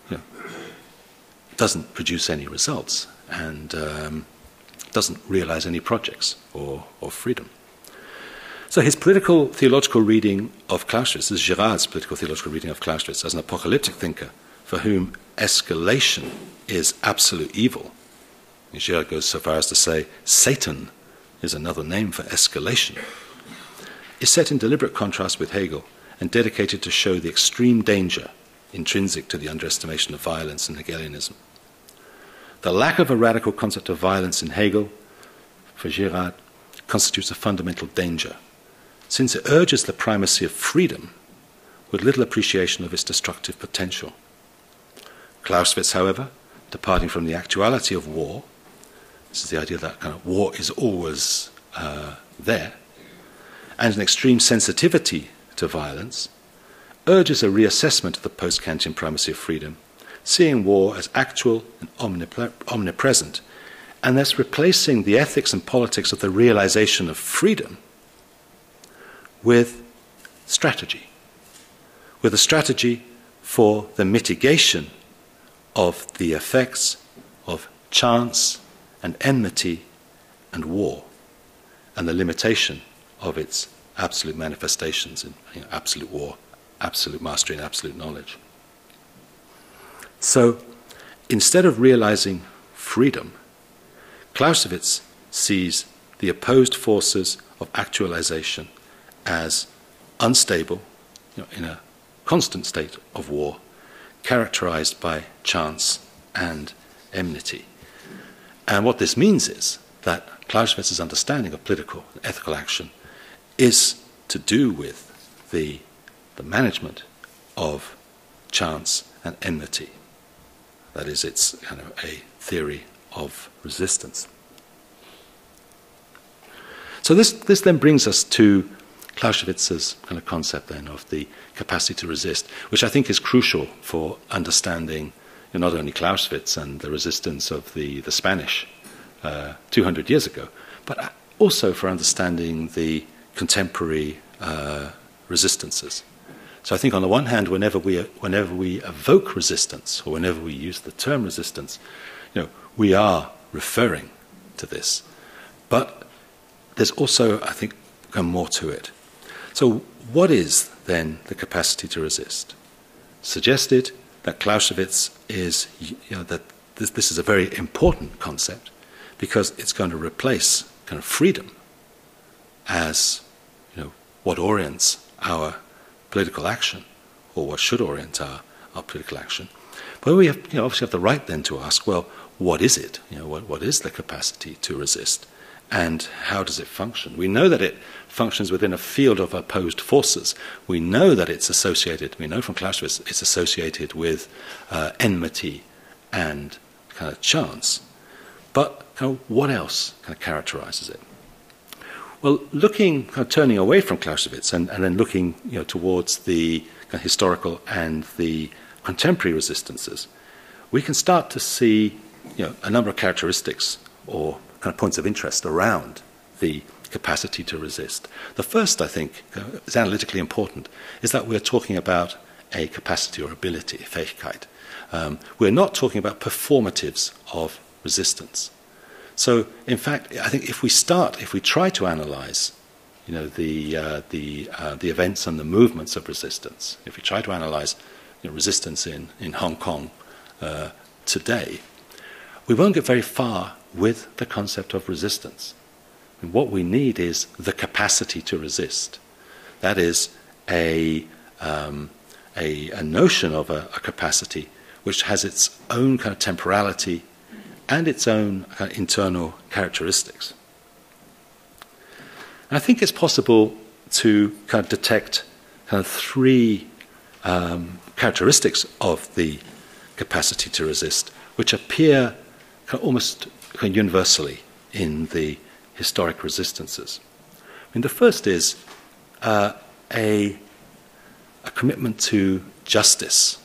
Speaker 2: doesn't produce any results and doesn't realize any projects or freedom. So his political theological reading of Clausewitz is Girard's political theological reading of Clausewitz as an apocalyptic thinker for whom escalation is absolute evil. And Girard goes so far as to say Satan is another name for escalation. Is set in deliberate contrast with Hegel and dedicated to show the extreme danger intrinsic to the underestimation of violence in Hegelianism. The lack of a radical concept of violence in Hegel, for Girard, constitutes a fundamental danger, since it urges the primacy of freedom with little appreciation of its destructive potential. Clausewitz, however, departing from the actuality of war, this is the idea that kind of war is always there, and an extreme sensitivity to violence, urges a reassessment of the post-Kantian primacy of freedom, seeing war as actual and omnipresent, and thus replacing the ethics and politics of the realization of freedom with strategy, with a strategy for the mitigation of the effects of chance and enmity and war, and the limitation of its absolute manifestations in absolute war, absolute mastery, and absolute knowledge. So, instead of realizing freedom, Clausewitz sees the opposed forces of actualization as unstable, in a constant state of war, characterized by chance and enmity. And what this means is that Clausewitz's understanding of political and ethical action is to do with the management of chance and enmity. That is, it's kind of a theory of resistance. So this then brings us to Clausewitz's kind of concept then of the capacity to resist, which I think is crucial for understanding not only Clausewitz and the resistance of the Spanish 200 years ago, but also for understanding the contemporary resistances. So I think on the one hand, whenever we evoke resistance, or whenever we use the term resistance, we are referring to this. But there's also, I think, more to it. So what is then the capacity to resist? Suggested that Clausewitz is, that this is a very important concept because it's going to replace kind of freedom as, what orients our political action, or what should orient our political action. But we have, obviously have the right then to ask, well, what is it? What is the capacity to resist? And how does it function? We know that it functions within a field of opposed forces. We know that it's associated, we know from Clausewitz, it's associated with enmity and kind of chance. But what else kind of characterizes it? Well, turning away from Clausewitz and then looking towards the kind of historical and the contemporary resistances, we can start to see a number of characteristics or kind of points of interest around the capacity to resist. The first, I think, is analytically important, is that we're talking about a capacity or ability, Fähigkeit. We're not talking about performatives of resistance. So, in fact, I think if we try to analyze, the events and the movements of resistance, if we try to analyze resistance in Hong Kong today, we won't get very far with the concept of resistance. And what we need is the capacity to resist. That is a notion of a capacity which has its own kind of temporality and its own kind of internal characteristics. And I think it's possible to kind of detect kind of three characteristics of the capacity to resist, which appear kind of almost kind of universally in the historic resistances. I mean, the first is a commitment to justice.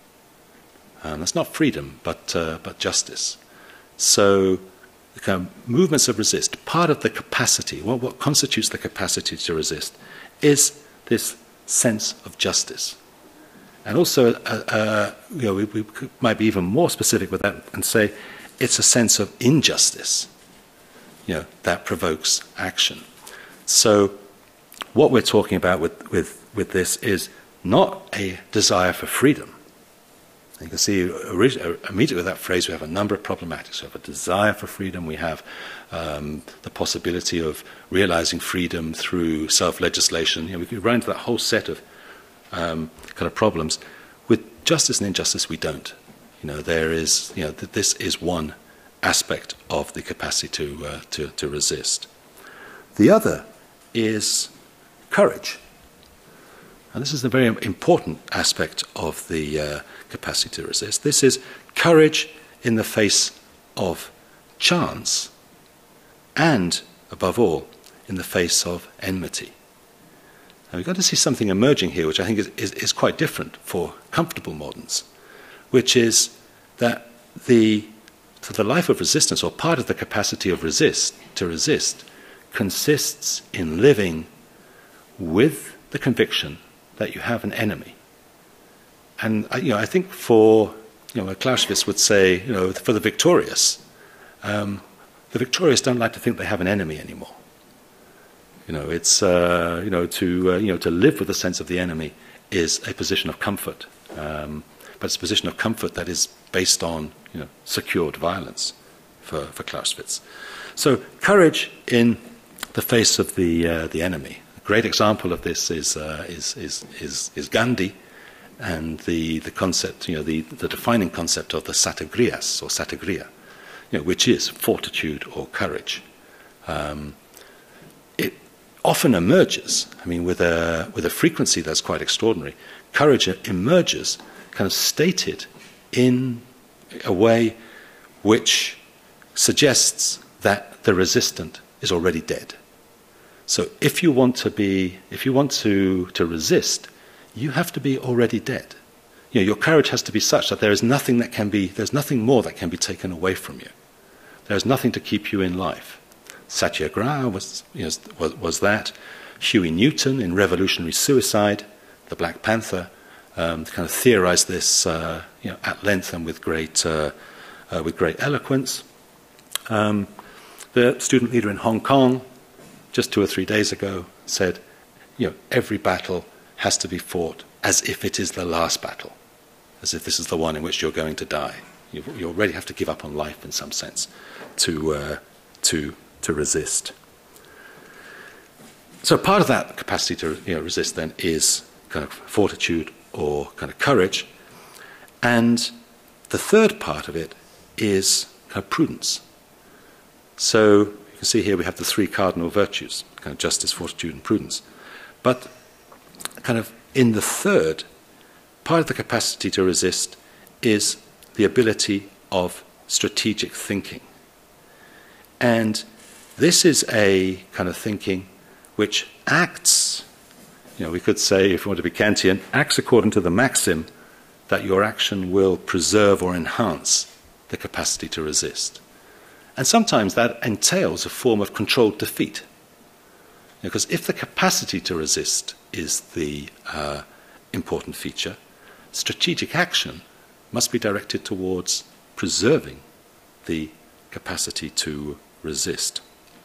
Speaker 2: That's not freedom, but justice. So, the kind of movements of resist, part of the capacity, what constitutes the capacity to resist, is this sense of justice. And also, we might be even more specific with that and say it's a sense of injustice, that provokes action. So, what we're talking about with this is not a desire for freedom. You can see immediately with that phrase we have a number of problematics. We have a desire for freedom, we have the possibility of realizing freedom through self-legislation. We could run into that whole set of kind of problems. With justice and injustice, we don't. There is, this is one aspect of the capacity to resist. The other is courage. And this is a very important aspect of the capacity to resist. This is courage in the face of chance and, above all, in the face of enmity. Now we've got to see something emerging here which I think is quite different for comfortable moderns, which is that the life of resistance, or part of the capacity of to resist, consists in living with the conviction that you have an enemy. And I think for Clausewitz would say, for the victorious don't like to think they have an enemy anymore. It's to live with the sense of the enemy is a position of comfort, but it's a position of comfort that is based on secured violence for Clausewitz. So courage in the face of the enemy. A great example of this is Gandhi, and the concept, the defining concept of the satagriyas or satagriya, which is fortitude or courage. It often emerges, with a frequency that's quite extraordinary. Courage emerges kind of stated in a way which suggests that the resistant is already dead. So if you want to resist, you have to be already dead. You know, your courage has to be such that there's nothing more that can be taken away from you. There's nothing to keep you in life. Satyagraha was that. Huey Newton in Revolutionary Suicide, the Black Panther, kind of theorized this at length and with great eloquence. The student leader in Hong Kong, just 2 or 3 days ago, said, every battle has to be fought as if it is the last battle, as if this is the one in which you're going to die. You already have to give up on life in some sense to resist. So part of that capacity to resist then is kind of fortitude or kind of courage, and the third part of it is kind of prudence. So you can see here we have the 3 cardinal virtues, kind of justice, fortitude, and prudence. But kind of in the third, part of the capacity to resist is the ability of strategic thinking. And this is a kind of thinking which acts, we could say, if we want to be Kantian, acts according to the maxim that your action will preserve or enhance the capacity to resist. And sometimes that entails a form of controlled defeat. Because if the capacity to resist is the important feature, strategic action must be directed towards preserving the capacity to resist.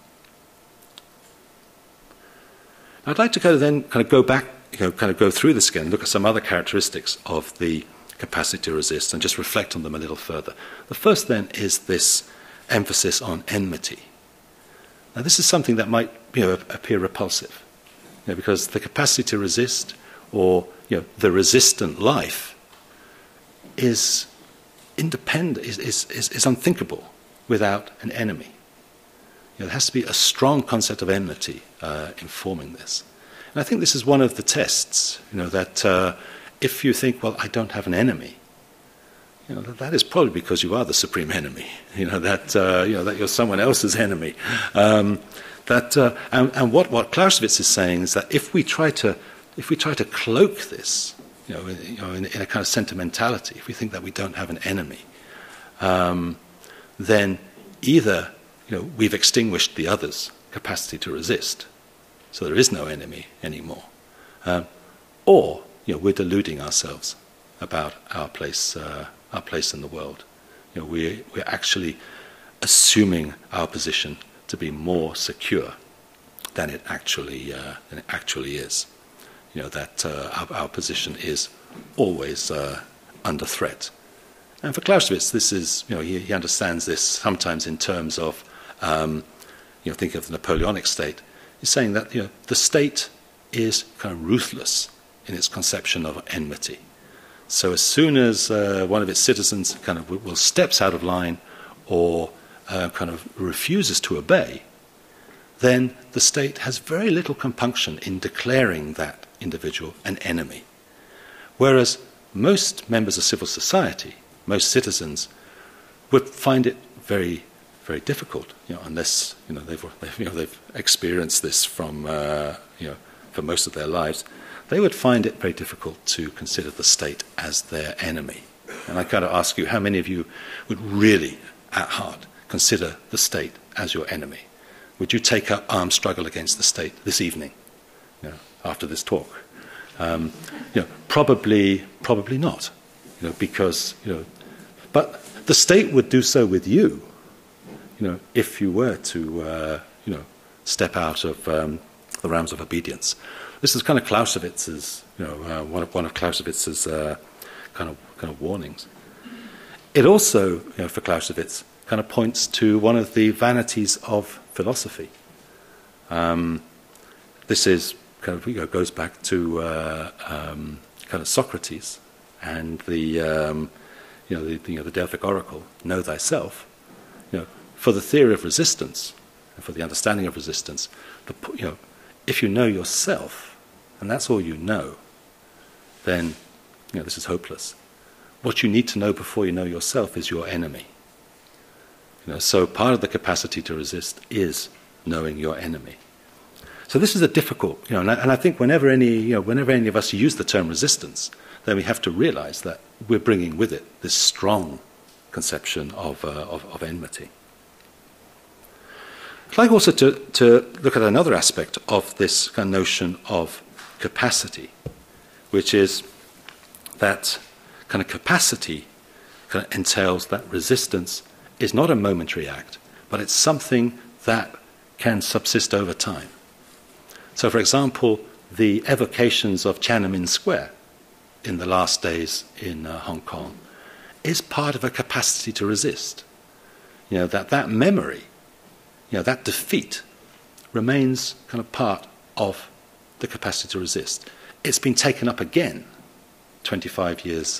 Speaker 2: I'd like to kind of go back, kind of go through this again, look at some other characteristics of the capacity to resist and just reflect on them a little further. The first then is this emphasis on enmity. Now this is something that might appear repulsive, because the capacity to resist or the resistant life is independent, is unthinkable without an enemy. There has to be a strong concept of enmity informing this. And I think this is one of the tests, that if you think, well, I don't have an enemy, that is probably because you are the supreme enemy, that you're someone else's enemy. And what Clausewitz is saying is that if we try to cloak this, in a kind of sentimentality, if we think that we don't have an enemy, then either we've extinguished the other's capacity to resist, so there is no enemy anymore, or we're deluding ourselves about our place in the world. We're actually assuming our position to be more secure than it actually is. That our position is always under threat. And for Clausewitz, this is he understands this sometimes in terms of think of the Napoleonic state. He's saying that the state is kind of ruthless in its conception of enmity. So as soon as one of its citizens kind of steps out of line or kind of refuses to obey, then the state has very little compunction in declaring that individual an enemy. Whereas most members of civil society, most citizens, would find it very, very difficult, unless they've experienced this from for most of their lives. They would find it very difficult to consider the state as their enemy. And I kind of ask you, how many of you would really, at heart, consider the state as your enemy? Would you take up armed struggle against the state this evening, after this talk? Probably not, because but the state would do so with you, if you were to step out of the realms of obedience. This is kind of Clausewitz's, one of Clausewitz's kind of warnings. It also, for Clausewitz, kind of points to one of the vanities of philosophy. This is kind of goes back to kind of Socrates and the Delphic oracle, know thyself. For the theory of resistance and for the understanding of resistance, if you know yourself, and that's all you know, then this is hopeless. What you need to know before you know yourself is your enemy. So part of the capacity to resist is knowing your enemy. So this is a difficult, and I think whenever any of us use the term resistance, then we have to realize that we're bringing with it this strong conception of enmity. I'd like also to look at another aspect of this kind of notion of capacity, which is that kind of capacity kind of entails that resistance is not a momentary act, but it's something that can subsist over time. So, for example, the evocations of Tiananmen Square in the last days in Hong Kong is part of a capacity to resist. That memory, that defeat remains kind of part of the capacity to resist. It's been taken up again 25 years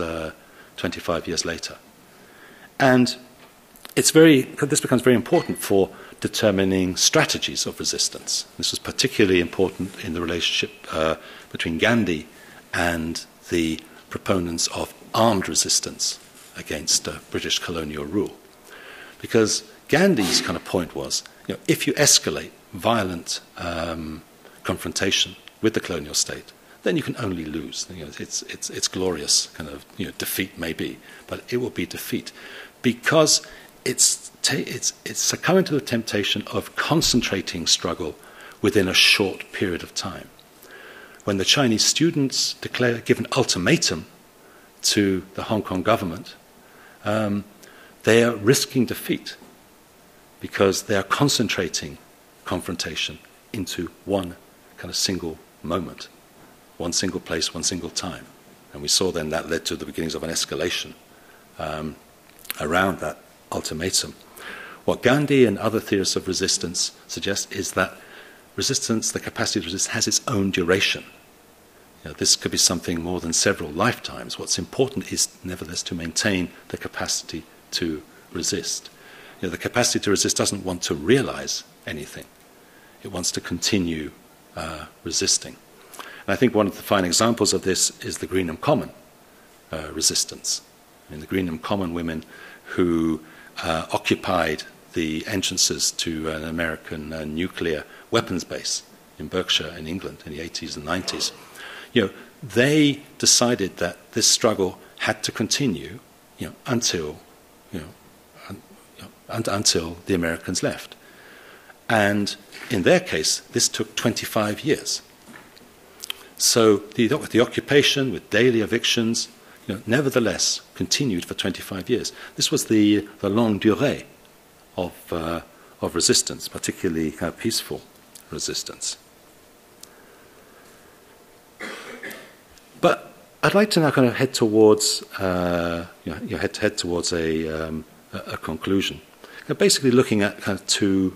Speaker 2: later. And this becomes very important for determining strategies of resistance. This was particularly important in the relationship between Gandhi and the proponents of armed resistance against British colonial rule. Because Gandhi's kind of point was, if you escalate violent confrontation with the colonial state, then you can only lose. It's glorious kind of defeat maybe, but it will be defeat because it's succumbing to the temptation of concentrating struggle within a short period of time. When the Chinese students give an ultimatum to the Hong Kong government, they are risking defeat because they are concentrating confrontation into one kind of single moment, one single place, one single time. And we saw then that led to the beginnings of an escalation around that ultimatum. What Gandhi and other theorists of resistance suggest is that resistance, the capacity to resist, has its own duration. This could be something more than several lifetimes. What's important is nevertheless to maintain the capacity to resist. The capacity to resist doesn't want to realize anything. It wants to continue resisting. And I think one of the fine examples of this is the Greenham Common resistance. The Greenham Common women who occupied the entrances to an American nuclear weapons base in Berkshire in England in the 80s and 90s. They decided that this struggle had to continue until the Americans left. And in their case, this took 25 years. So the occupation with daily evictions, nevertheless continued for 25 years. This was the longue durée of resistance, particularly peaceful resistance. But I'd like to now kind of head towards head towards a conclusion. Basically, looking at kind of two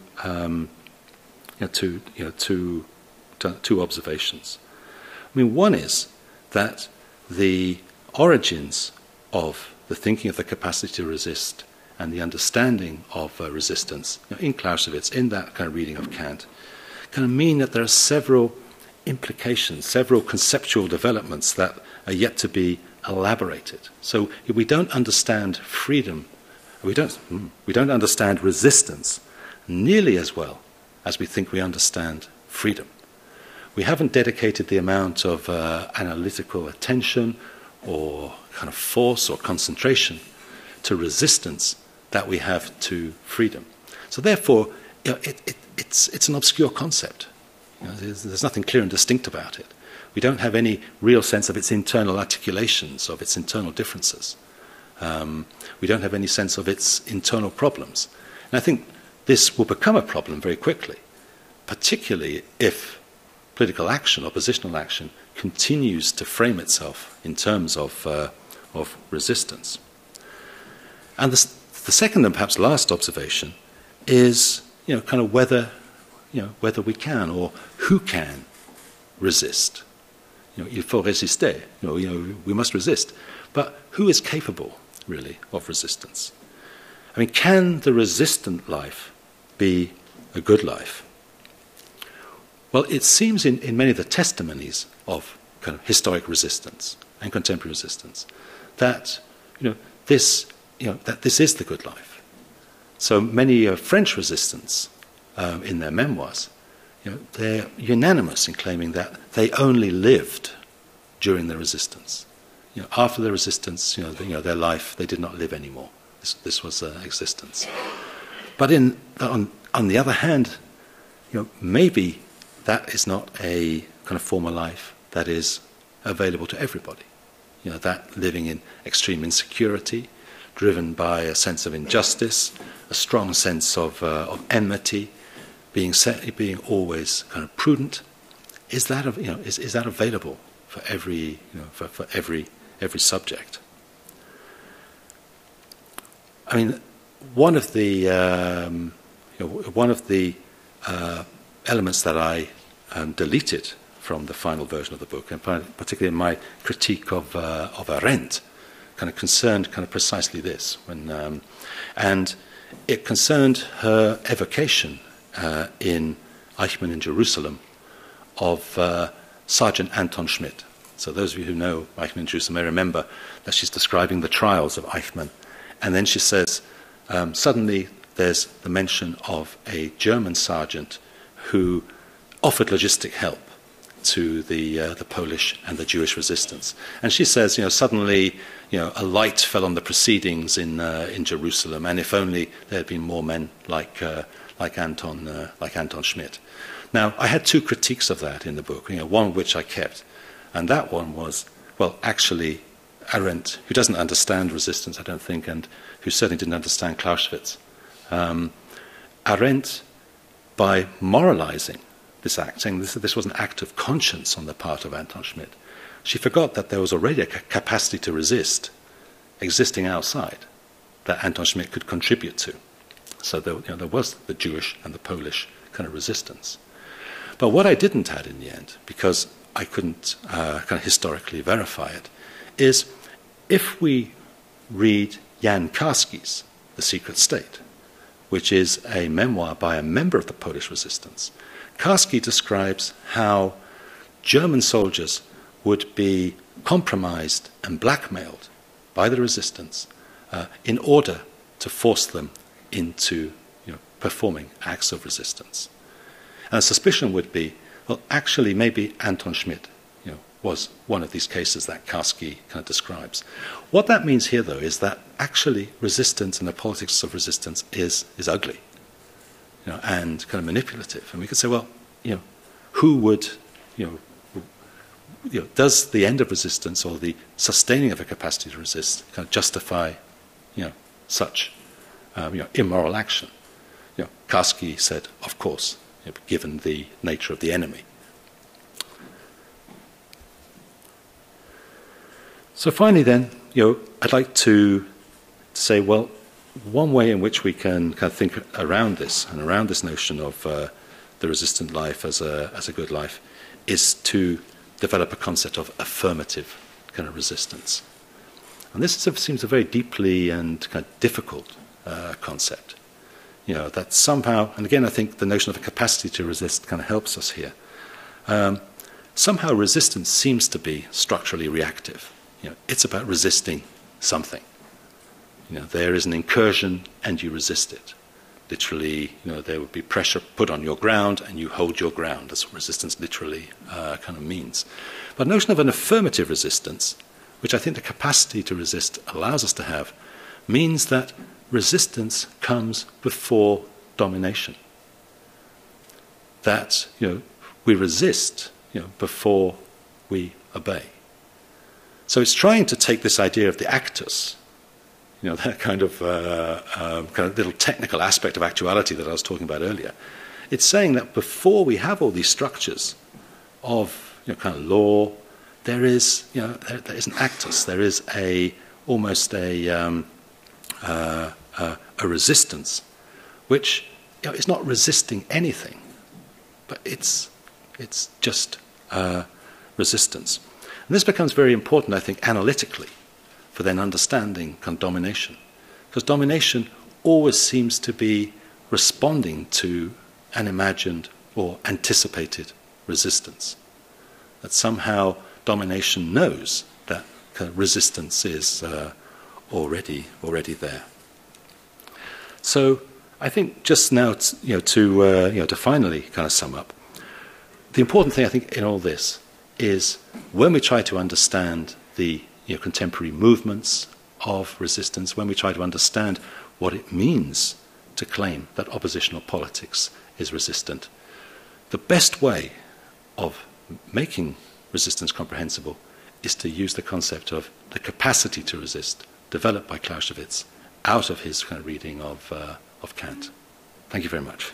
Speaker 2: observations. One is that the origins of the thinking of the capacity to resist and the understanding of resistance in Clausewitz, in that kind of reading of Kant, kind of mean that there are several implications, several conceptual developments that are yet to be elaborated. So if we don't understand freedom, we don't understand resistance nearly as well as we think we understand freedom. We haven't dedicated the amount of analytical attention or kind of force or concentration to resistance that we have to freedom. So therefore, it's an obscure concept. There's nothing clear and distinct about it. We don't have any real sense of its internal articulations, of its internal differences. We don't have any sense of its internal problems. And I think this will become a problem very quickly, particularly if political action, oppositional action, continues to frame itself in terms of resistance. And the second and perhaps last observation is, kind of whether we can or who can resist. Il faut résister. We must resist. But who is capable, really, of resistance? Can the resistant life be a good life? Well, it seems in many of the testimonies of kind of historic resistance and contemporary resistance that this is the good life. So many French resistants in their memoirs they're unanimous in claiming that they only lived during the resistance. After the resistance, their life, they did not live anymore. This was existence. But on the other hand, maybe that is not a kind of form of life that is available to everybody. That living in extreme insecurity, driven by a sense of injustice, a strong sense of enmity, being always kind of prudent, is that available for every for every subject? I mean, one of the elements that I deleted from the final version of the book, and particularly in my critique of Arendt, kind of concerned precisely this, and it concerned her evocation in Eichmann in Jerusalem of Sergeant Anton Schmidt. So those of you who know Eichmann in Jerusalem may remember that she's describing the trials of Eichmann, and then she says, suddenly there's the mention of a German sergeant who offered logistic help to the Polish and the Jewish resistance. And she says, suddenly, a light fell on the proceedings in Jerusalem, and if only there had been more men like Anton Schmidt. Now, I had two critiques of that in the book. One which I kept, and that one was, well, actually, Arendt, who doesn't understand resistance, I don't think, and who certainly didn't understand Clausewitz, Arendt, by moralizing this act, saying this was an act of conscience on the part of Anton Schmidt, she forgot that there was already a capacity to resist existing outside that Anton Schmidt could contribute to. So there was the Jewish and the Polish kind of resistance. But what I didn't add in the end, because I couldn't kind of historically verify it, is if we read Jan Karski's The Secret State, which is a memoir by a member of the Polish resistance, Karski describes how German soldiers would be compromised and blackmailed by the resistance in order to force them into performing acts of resistance. And the suspicion would be, well, actually, maybe Anton Schmidt was one of these cases that Karski kind of describes. What that means here, though, is that actually resistance and the politics of resistance is ugly, and kind of manipulative. And we could say, well, who would, does the end of resistance or the sustaining of a capacity to resist kind of justify, such, immoral action? Karski said, of course, given the nature of the enemy. So finally then, I'd like to say, well, one way in which we can kind of think around this and around this notion of the resistant life as a good life is to develop a concept of affirmative kind of resistance. And this seems a very deeply and kind of difficult concept. That somehow, and again I think the notion of a capacity to resist kind of helps us here. Somehow resistance seems to be structurally reactive. It's about resisting something. There is an incursion and you resist it. Literally, there would be pressure put on your ground and you hold your ground. That's what resistance literally kind of means. But the notion of an affirmative resistance, which I think the capacity to resist allows us to have, means that resistance comes before domination. That, we resist, before we obey. So it's trying to take this idea of the actus, that kind of little technical aspect of actuality that I was talking about earlier. It's saying that before we have all these structures of kind of law, there is there is an actus, there is almost a resistance, which is not resisting anything, but it's just resistance. And this becomes very important, I think, analytically, for then understanding kind of domination. Because domination always seems to be responding to an imagined or anticipated resistance. That somehow domination knows that kind of resistance is already there. So I think just now, to finally kind of sum up, the important thing, I think, in all this is when we try to understand the contemporary movements of resistance, when we try to understand what it means to claim that oppositional politics is resistant, the best way of making resistance comprehensible is to use the concept of the capacity to resist, developed by Clausewitz out of his kind of reading of Kant. Thank you very much.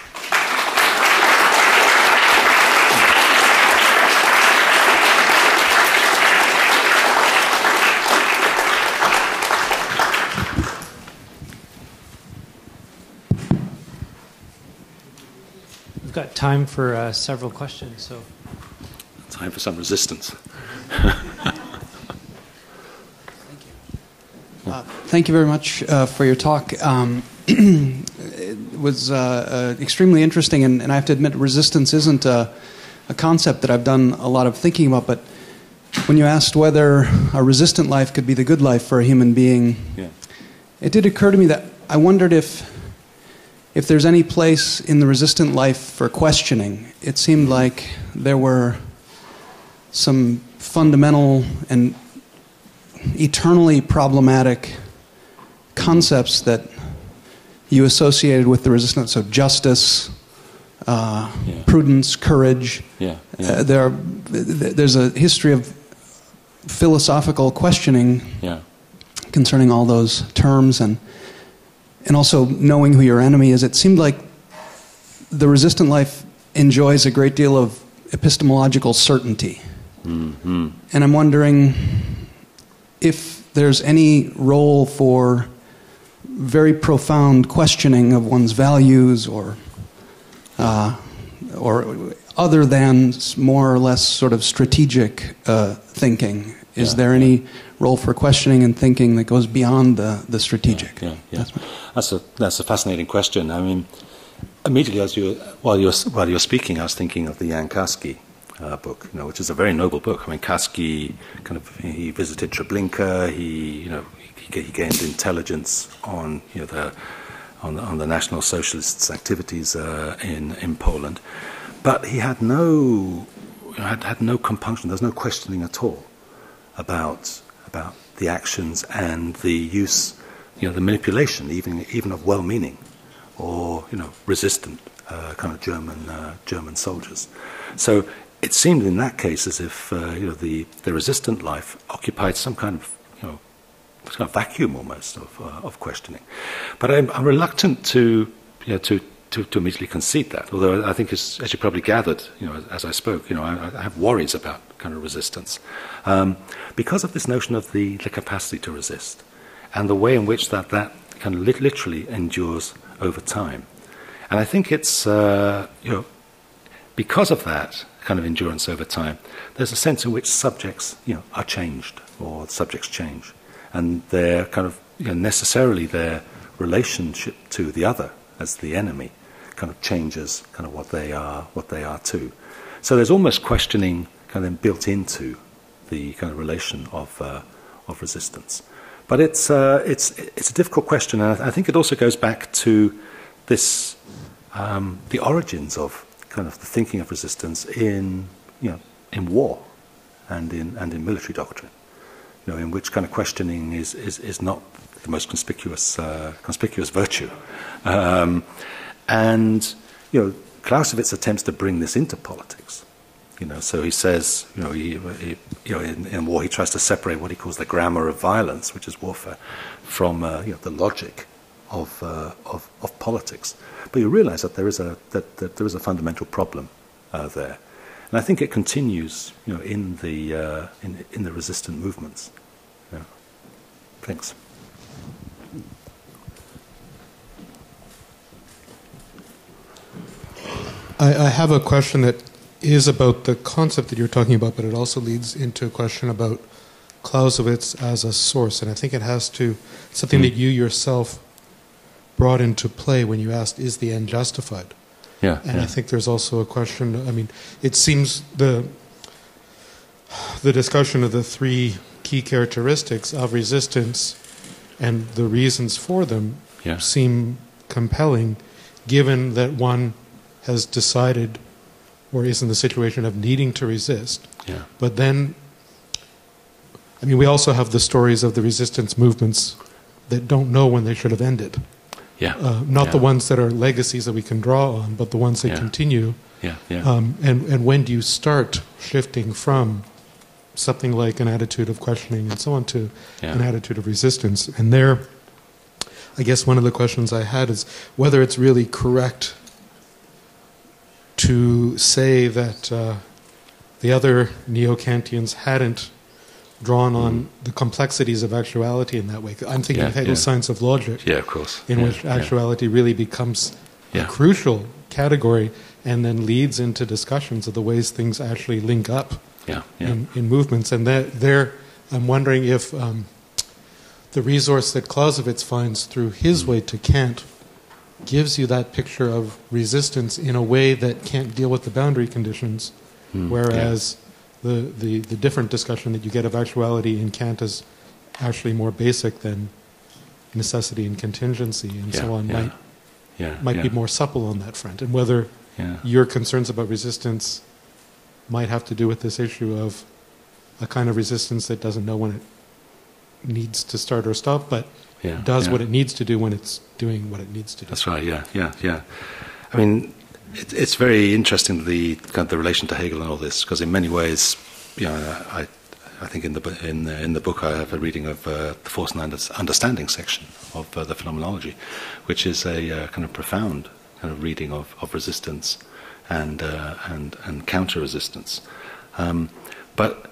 Speaker 3: We've got time for several questions, so.
Speaker 2: Time for some resistance.
Speaker 4: Thank you very much for your talk. It was extremely interesting, and I have to admit, resistance isn't a concept that I've done a lot of thinking about, but when you asked whether a resistant life could be the good life for a human being, it did occur to me that I wondered if there's any place in the resistant life for questioning. It seemed like there were some fundamental and eternally problematic concepts that you associated with the resistance. So justice, prudence, courage. There's a history of philosophical questioning concerning all those terms, and also knowing who your enemy is. It seemed like the resistant life enjoys a great deal of epistemological certainty. Mm-hmm. And I'm wondering if there's any role for very profound questioning of one's values, or other than more or less sort of strategic thinking. Is there any role for questioning and thinking that goes beyond the strategic?
Speaker 2: That's a fascinating question. I mean, immediately while you're speaking, I was thinking of the Jan Karski book, which is a very noble book. I mean, Karski he visited Treblinka. He gained intelligence on the National Socialists' activities in Poland, but he had no compunction. There's no questioning at all about the actions and the use, the manipulation, even of well-meaning or resistant kind of German soldiers. So it seemed in that case as if the resistant life occupied some kind of vacuum almost of questioning. But I'm reluctant to immediately concede that. Although I think, as you probably gathered, as I spoke, I have worries about kind of resistance because of this notion of the capacity to resist and the way in which that kind of literally endures over time. And I think it's because of that kind of endurance over time, there's a sense in which subjects are changed, or subjects change, and they're kind of necessarily their relationship to the other as the enemy kind of changes kind of what they are too. So there's almost questioning kind of built into the kind of relation of resistance. But it's a difficult question, and I think it also goes back to this the origins of kind of the thinking of resistance in war and in military doctrine, in which kind of questioning is not the most conspicuous virtue, and Clausewitz attempts to bring this into politics. So he says, in war he tries to separate what he calls the grammar of violence, which is warfare, from the logic of politics. But you realize that there is a fundamental problem there, and I think it continues, in the resistant movements. Thanks.
Speaker 5: I have a question that is about the concept that you're talking about, but it also leads into a question about Clausewitz as a source, and I think it has to something that you yourself brought into play when you asked, "Is the end justified?" I think there's also a question. I mean, it seems the discussion of the three key characteristics of resistance and the reasons for them seem compelling, given that one has decided or is in the situation of needing to resist.
Speaker 2: Yeah.
Speaker 5: But then, I mean, we also have the stories of the resistance movements that don't know when they should have ended.
Speaker 2: Yeah.
Speaker 5: Not the ones that are legacies that we can draw on, but the ones that continue.
Speaker 2: Yeah. Yeah.
Speaker 5: And when do you start shifting from something like an attitude of questioning and so on to an attitude of resistance? And there, I guess one of the questions I had is whether it's really correct to say that the other neo-Kantians hadn't drawn on the complexities of actuality in that way. I'm thinking of Hegel's science of logic,
Speaker 2: of course,
Speaker 5: in which actuality really becomes a crucial category and then leads into discussions of the ways things actually link up in movements. And there, I'm wondering if the resource that Clausewitz finds through his way to Kant gives you that picture of resistance in a way that can't deal with the boundary conditions, whereas the different discussion that you get of actuality in Kant is actually more basic than necessity and contingency and so on, might be more supple on that front. And whether your concerns about resistance might have to do with this issue of a kind of resistance that doesn't know when it needs to start or stop, but does what it needs to do when it's doing what it needs to do.
Speaker 2: That's right. Yeah. I mean, it's very interesting the kind of the relation to Hegel and all this, because in many ways, I think in the book I have a reading of the Force and Understanding section of the Phenomenology, which is a kind of profound kind of reading of resistance and counter resistance, but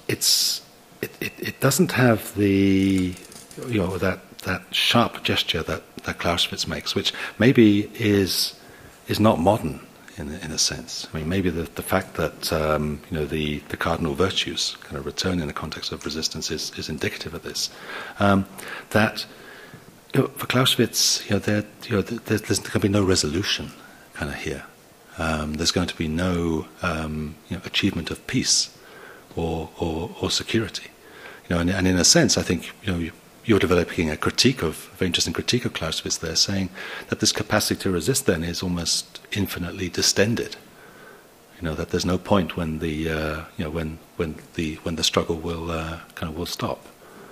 Speaker 2: it doesn't have the that sharp gesture that Clausewitz makes, which maybe is not modern in a sense. I mean, maybe the fact that the cardinal virtues kind of return in the context of resistance is indicative of this. That for Clausewitz, there's going to be no resolution kind of here. There's going to be no achievement of peace or security. And in a sense, I think you're developing a very interesting critique of Clausewitz there, saying that this capacity to resist then is almost infinitely distended. That there's no point when the when the struggle will stop.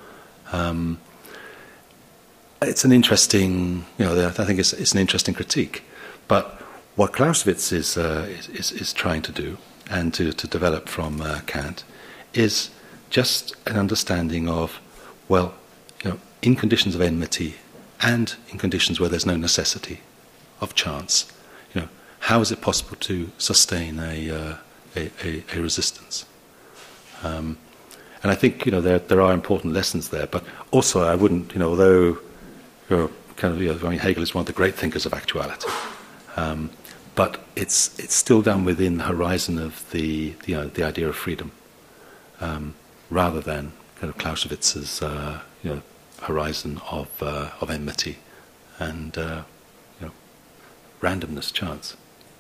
Speaker 2: It's an interesting, I think it's an interesting critique. But what Clausewitz is trying to do and to develop from Kant is just an understanding of, well, in conditions of enmity and in conditions where there's no necessity of chance, how is it possible to sustain a resistance? And I think there are important lessons there, but also I wouldn't, although Hegel is one of the great thinkers of actuality, but it's still done within the horizon of the idea of freedom, rather than kind of Clausewitz's horizon of enmity and randomness, chance.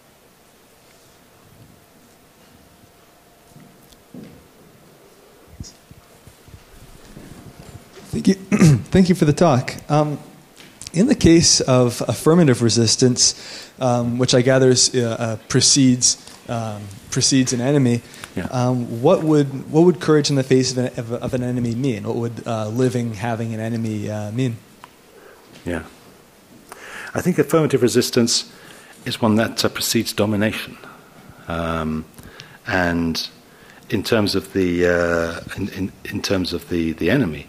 Speaker 6: Thank you for the talk. In the case of affirmative resistance, which I gather precedes an enemy, what would courage in the face of an enemy mean? What would having an enemy mean?
Speaker 2: Yeah, I think affirmative resistance is one that precedes domination, and in terms of the enemy,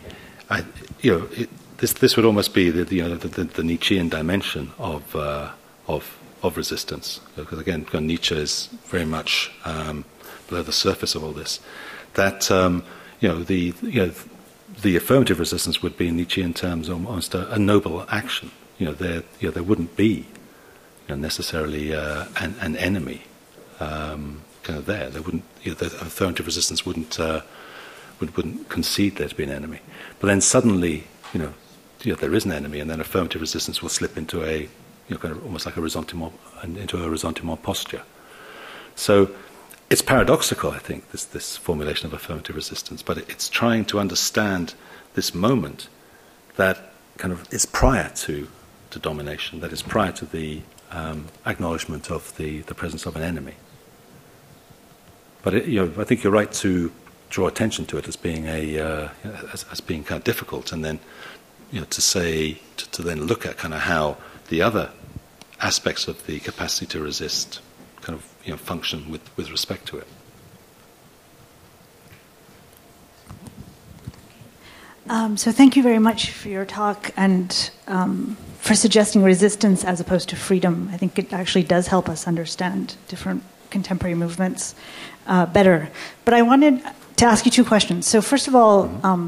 Speaker 2: this would almost be the Nietzschean dimension of resistance, because again Nietzsche is very much below the surface of all this. That the affirmative resistance would be in Nietzschean terms almost a noble action. There wouldn't be necessarily an enemy kind of there. There wouldn't the affirmative resistance wouldn't concede there to be an enemy. But then suddenly there is an enemy, and then affirmative resistance will slip into a kind of almost like a ressentiment posture. So it's paradoxical, I think, this formulation of affirmative resistance, but it's trying to understand this moment that kind of is prior to domination, that is prior to the acknowledgement of the presence of an enemy. But I think you're right to draw attention to it as being as being kind of difficult, and then to then look at kind of how the other aspects of the capacity to resist kind of function with respect to it.
Speaker 7: So thank you very much for your talk and for suggesting resistance as opposed to freedom. I think it actually does help us understand different contemporary movements better. But I wanted to ask you two questions. So first of all,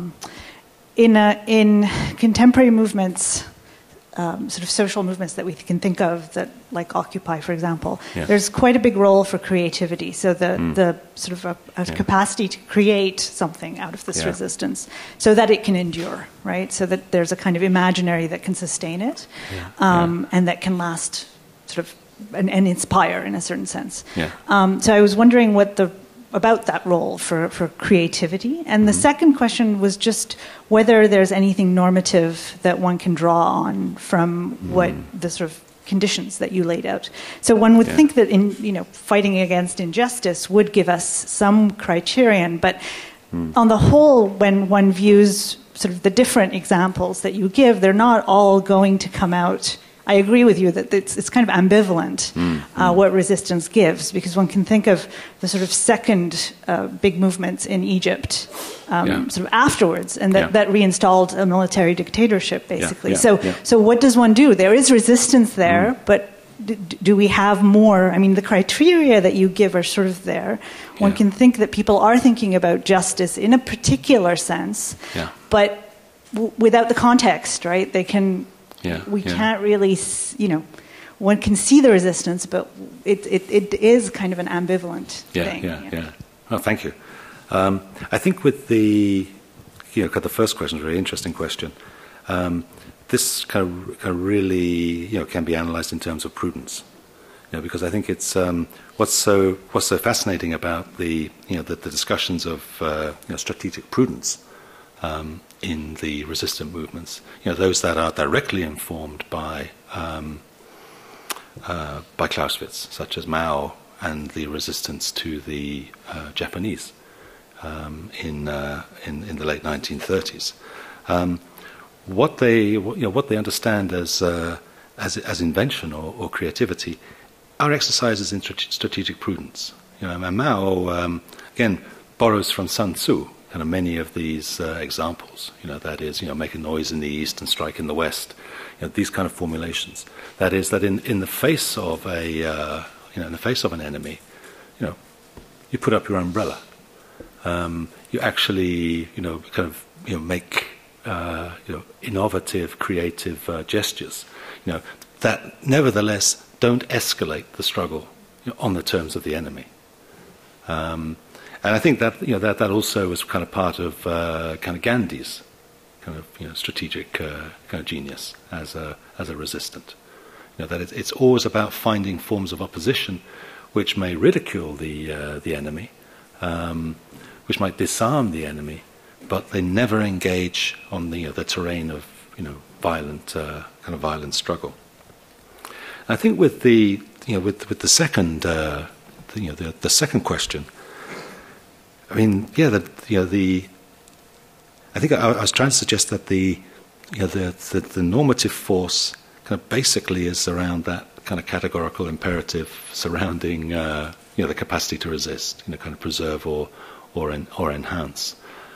Speaker 7: in contemporary movements, sort of social movements that we can think of, that like Occupy, for example, there's quite a big role for creativity. So the sort of a capacity to create something out of this resistance, so that it can endure, right? So that there's a kind of imaginary that can sustain it, and that can last, sort of, and inspire in a certain sense. So I was wondering about that role for creativity. And the second question was just whether there's anything normative that one can draw on from what the sort of conditions that you laid out. So one would think that fighting against injustice would give us some criterion, but on the whole, when one views sort of the different examples that you give, they're not all going to come out. I agree with you that it's kind of ambivalent what resistance gives, because one can think of the sort of second big movements in Egypt sort of afterwards, and that reinstalled a military dictatorship, basically. So what does one do? There is resistance there, but do we have more? I mean, the criteria that you give are sort of there. One can think that people are thinking about justice in a particular sense, but without the context, right? They can... we can't really, one can see the resistance, but it is kind of an ambivalent thing.
Speaker 2: Oh, thank you. I think with the first question is a really interesting question. This kind of really, can be analysed in terms of prudence. Because I think it's what's so fascinating about the discussions of strategic prudence. In the resistant movements, those that are directly informed by Clausewitz, such as Mao and the resistance to the Japanese in the late 1930s. What they understand as invention or creativity are exercises in strategic prudence. And Mao again borrows from Sun Tzu. Kind of many of these examples, that is, make a noise in the east and strike in the west, these kind of formulations. That is, that in the face of in the face of an enemy, you put up your umbrella. You actually, make, innovative, creative gestures, that nevertheless don't escalate the struggle on the terms of the enemy. And I think that that also was kind of part of kind of Gandhi's kind of strategic kind of genius as a resistant. That it's always about finding forms of opposition which may ridicule the enemy, which might disarm the enemy, but they never engage on the terrain of violent kind of violent struggle. And I think with the with the second the second question. I mean, I think I was trying to suggest that the normative force kind of basically is around that kind of categorical imperative surrounding the capacity to resist, kind of preserve or enhance.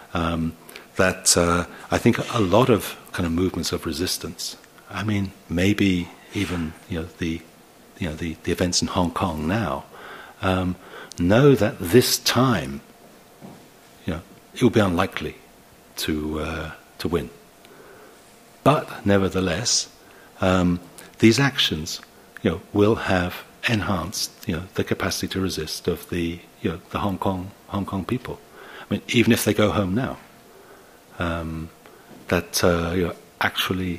Speaker 2: That I think a lot of kind of movements of resistance. I mean, maybe even the events in Hong Kong now know that this time. It will be unlikely to win. But nevertheless, these actions, will have enhanced, the capacity to resist of the Hong Kong people. I mean, even if they go home now, that actually,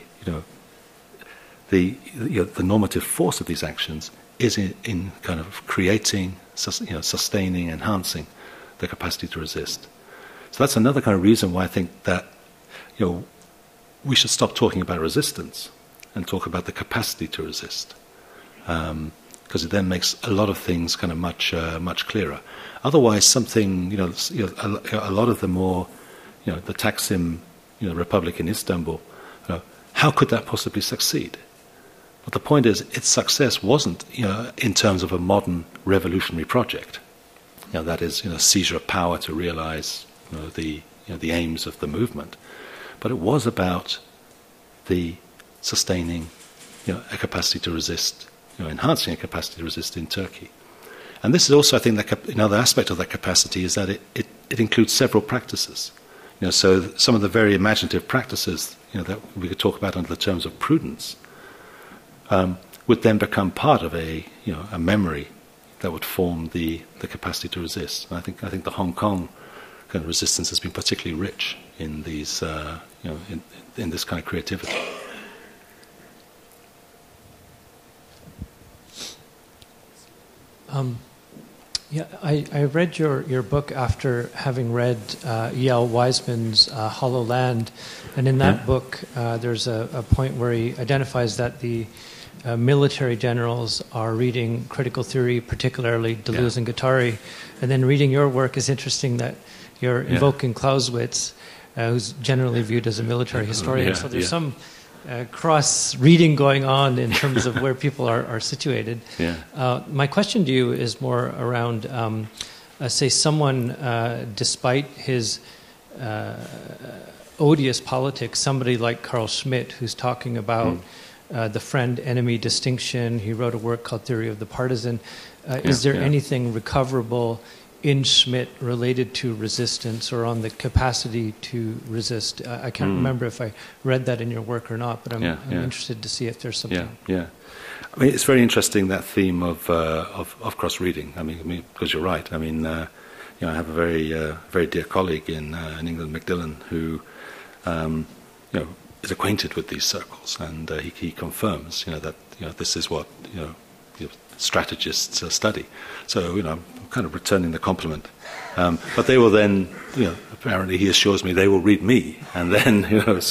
Speaker 2: the normative force of these actions is in kind of creating, sustaining, enhancing the capacity to resist. So that's another kind of reason why I think that we should stop talking about resistance and talk about the capacity to resist. because it then makes a lot of things kind of much clearer. Otherwise, something, a lot of the more, the Taksim, Republic in Istanbul, how could that possibly succeed? But the point is, its success wasn't, in terms of a modern revolutionary project. That is, seizure of power to realize, the aims of the movement. But it was about the sustaining, a capacity to resist, enhancing a capacity to resist in Turkey. And this is also, I think, another aspect of that capacity is that it includes several practices. So some of the very imaginative practices, that we could talk about under the terms of prudence, would then become part of a memory that would form the capacity to resist. And I think the Hong Kong kind of resistance has been particularly rich in these, in this kind of creativity.
Speaker 3: I read your book after having read E.L. Wiseman's Hollow Land, and in that book there's a point where he identifies that the military generals are reading critical theory, particularly Deleuze and Guattari, and then reading your work is interesting that you're invoking Clausewitz, who's generally viewed as a military historian, so there's some cross-reading going on in terms of where people are situated. My question to you is more around, say, someone, despite his odious politics, somebody like Carl Schmitt, who's talking about the friend-enemy distinction. He wrote a work called Theory of the Partisan. Is there anything recoverable in Schmitt related to resistance or on the capacity to resist? I can't remember if I read that in your work or not, but I'm interested to see if there's something.
Speaker 2: I mean, it's very interesting, that theme of cross-reading. I mean, because you're right. I mean, I have a very dear colleague in England, Macdillan, who is acquainted with these circles, and he confirms that this is what strategists study. So I'm kind of returning the compliment. But they will then, apparently he assures me they will read me, and then it's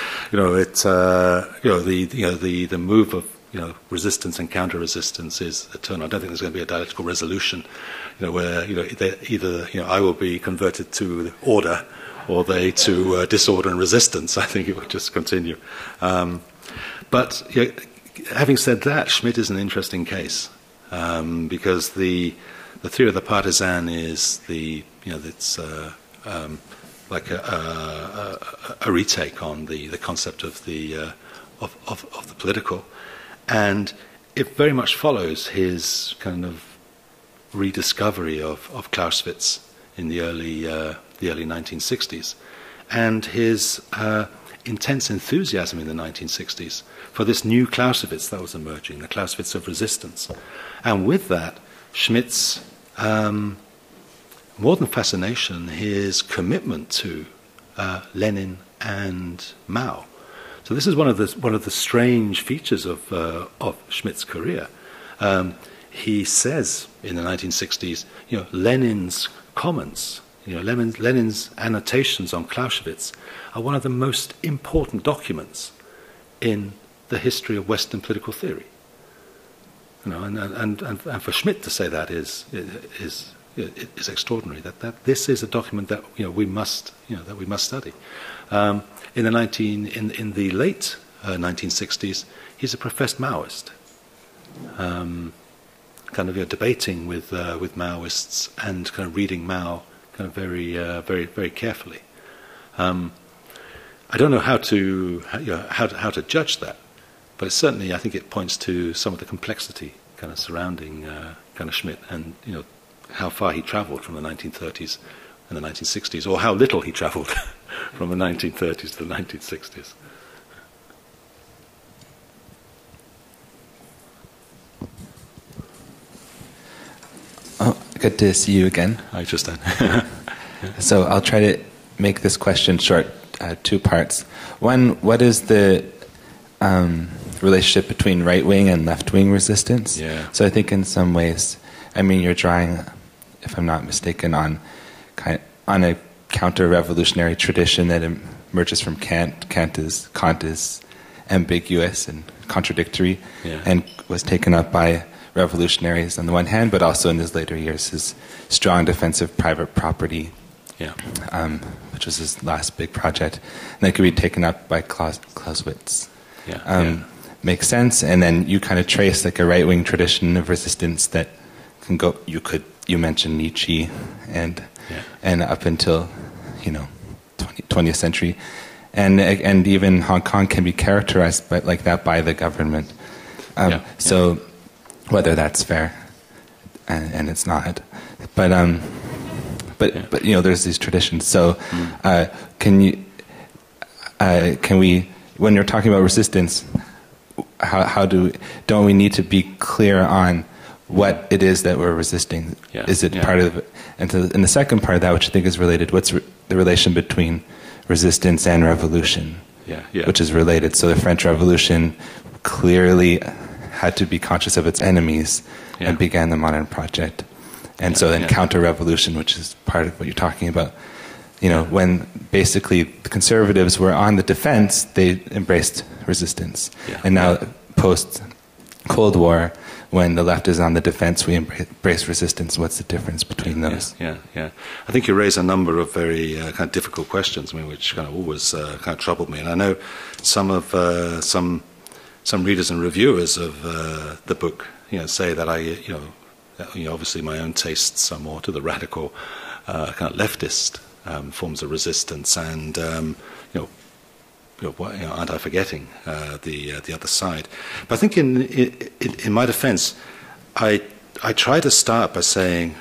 Speaker 2: the move of resistance and counter-resistance is eternal. I don't think there's going to be a dialectical resolution, where either I will be converted to order or they to disorder and resistance. I think it will just continue. But having said that, Schmitt is an interesting case, because the theory of the partisan is it's like a retake on the concept of the political, and it very much follows his kind of rediscovery of Clausewitz in the early 1960s, and his intense enthusiasm in the 1960s for this new Clausewitz that was emerging, the Clausewitz of resistance. And with that, Schmitt's more than fascination, his commitment to Lenin and Mao. So this is one of the strange features of Schmitt's career. He says in the 1960s, Lenin's comments, Lenin's annotations on Clausewitz are one of the most important documents in the history of Western political theory. And for Schmitt to say that is extraordinary. That this is a document that we must study. In the late 1960s, he's a professed Maoist, kind of debating with Maoists and kind of reading Mao kind of very carefully. I don't know how to judge that, but certainly I think it points to some of the complexity kind of surrounding kind of Schmitt, and how far he travelled from the 1930s and the 1960s, or how little he travelled from the 1930s to the 1960s.
Speaker 8: Oh, good to see you again.
Speaker 2: Hi, Tristan.
Speaker 8: So I'll try to make this question short, 2 parts. One, what is the relationship between right-wing and left-wing resistance?
Speaker 2: Yeah.
Speaker 8: So I think in some ways, you're drawing, if I'm not mistaken, on a counter-revolutionary tradition that emerges from Kant. Kant is ambiguous and contradictory, and was taken up by revolutionaries on the one hand, but also in his later years, his strong defense of private property, which was his last big project, and that could be taken up by Clausewitz. Makes sense. And then you kind of trace like a right-wing tradition of resistance that can go. You mentioned Nietzsche and up until 20th century, and even Hong Kong can be characterized like that by the government. So whether that's fair, and it's not, but there's these traditions. So can we, when you're talking about resistance, don't we need to be clear on what it is that we're resisting? Is it part of it? And the second part of that, which I think is related, what's the relation between resistance and revolution? Which is related. So the French Revolution clearly had to be conscious of its enemies and began the modern project. And so then counter-revolution, which is part of what you're talking about, when basically the conservatives were on the defense, they embraced resistance. And now post-Cold War, when the left is on the defense, we embrace resistance. What's the difference between those?
Speaker 2: I think you raise a number of very kind of difficult questions, which kind of always kind of troubled me. And I know some readers and reviewers of the book, say that obviously my own tastes are more to the radical kind of leftist forms of resistance, and aren't I forgetting the other side? But I think in my defence, I try to start by saying,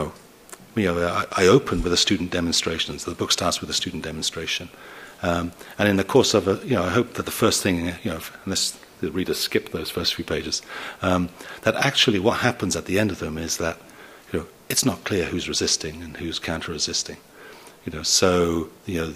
Speaker 2: I open with a student demonstration. So the book starts with a student demonstration, and in the course of I hope that the first thing, unless the reader skip those first few pages, that actually what happens at the end of them is that it's not clear who's resisting and who's counter-resisting. So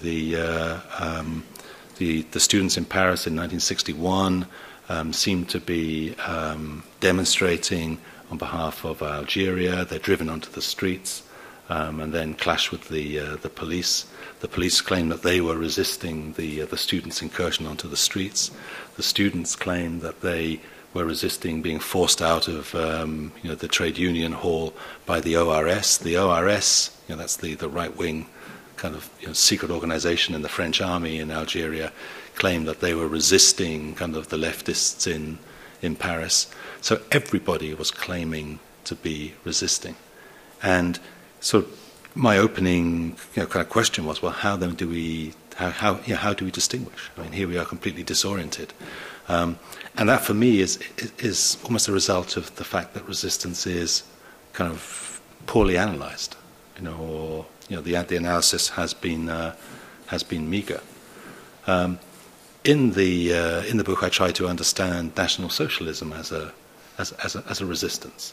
Speaker 2: the students in Paris in 1961 seemed to be demonstrating on behalf of Algeria. They're driven onto the streets and then clash with the police. The police claim that they were resisting the students' incursion onto the streets. The students claim that they were resisting being forced out of the trade union hall by the ORS. The ORS, that's the right-wing kind of secret organization in the French army in Algeria, claimed that they were resisting kind of the leftists in Paris. So everybody was claiming to be resisting. And so my opening kind of question was, well, how then do we distinguish? I mean, here we are completely disoriented. And that for me is almost a result of the fact that resistance is kind of poorly analyzed, or the analysis has been meager. In the book, I try to understand National Socialism as a resistance.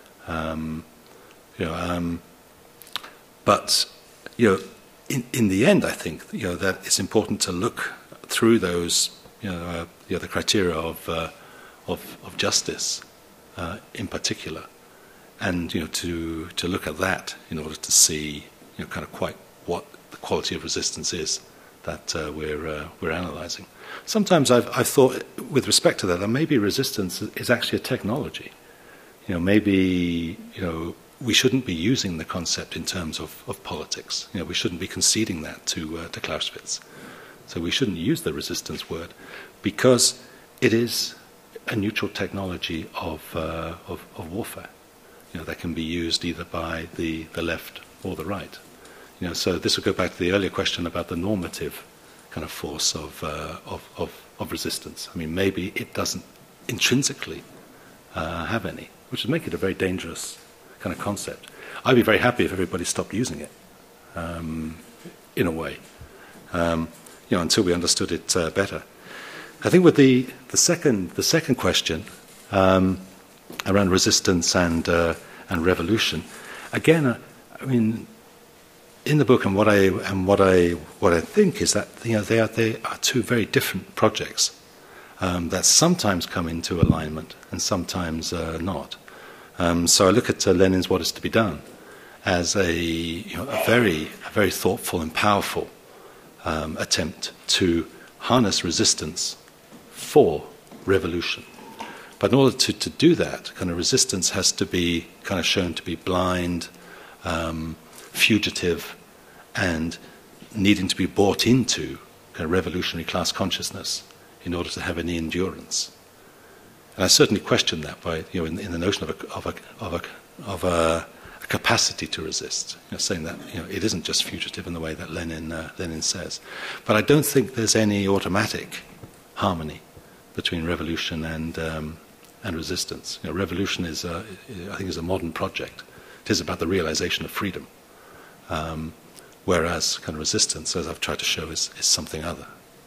Speaker 2: But in the end, I think that it's important to look through those the criteria of justice in particular, and to look at that in order to see kind of quite what the quality of resistance is that we're analysing. Sometimes I've thought, with respect to that maybe resistance is actually a technology. Maybe we shouldn't be using the concept in terms of politics. We shouldn't be conceding that to Clausewitz. So we shouldn't use the resistance word, because it is a neutral technology of warfare. That can be used either by the left or the right. So this will go back to the earlier question about the normative kind of force of resistance. I mean, maybe it doesn't intrinsically have any, which would make it a very dangerous kind of concept. I'd be very happy if everybody stopped using it, in a way, until we understood it better. I think with the second question around resistance and revolution, again, I mean, in the book, and what I think is that they are two very different projects that sometimes come into alignment and sometimes not. So I look at Lenin's "What Is to Be Done" as a very thoughtful and powerful attempt to harness resistance for revolution. But in order to do that, kind of resistance has to be kind of shown to be blind, fugitive, and needing to be bought into kind of revolutionary class consciousness in order to have any endurance. And I certainly question that by, in the notion of a capacity to resist, saying that it isn't just fugitive in the way that Lenin says. But I don't think there's any automatic harmony between revolution and resistance. Revolution I think, is a modern project. It is about the realization of freedom, whereas kind of resistance, as I've tried to show, is something other.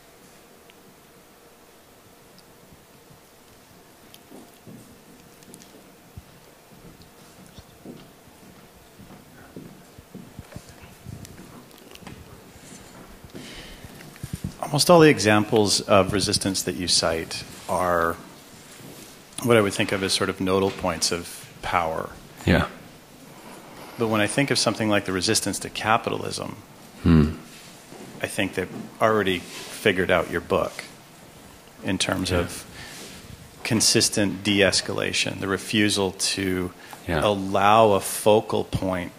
Speaker 9: Almost all the examples of resistance that you cite are what I would think of as sort of nodal points of power.
Speaker 2: Yeah.
Speaker 9: But when I think of something like the resistance to capitalism, I think they've already figured out your book in terms of consistent de-escalation, the refusal to allow a focal point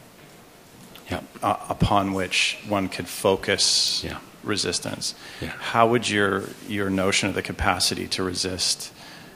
Speaker 9: upon which one could focus resistance. Yeah. How would your notion of the capacity to resist,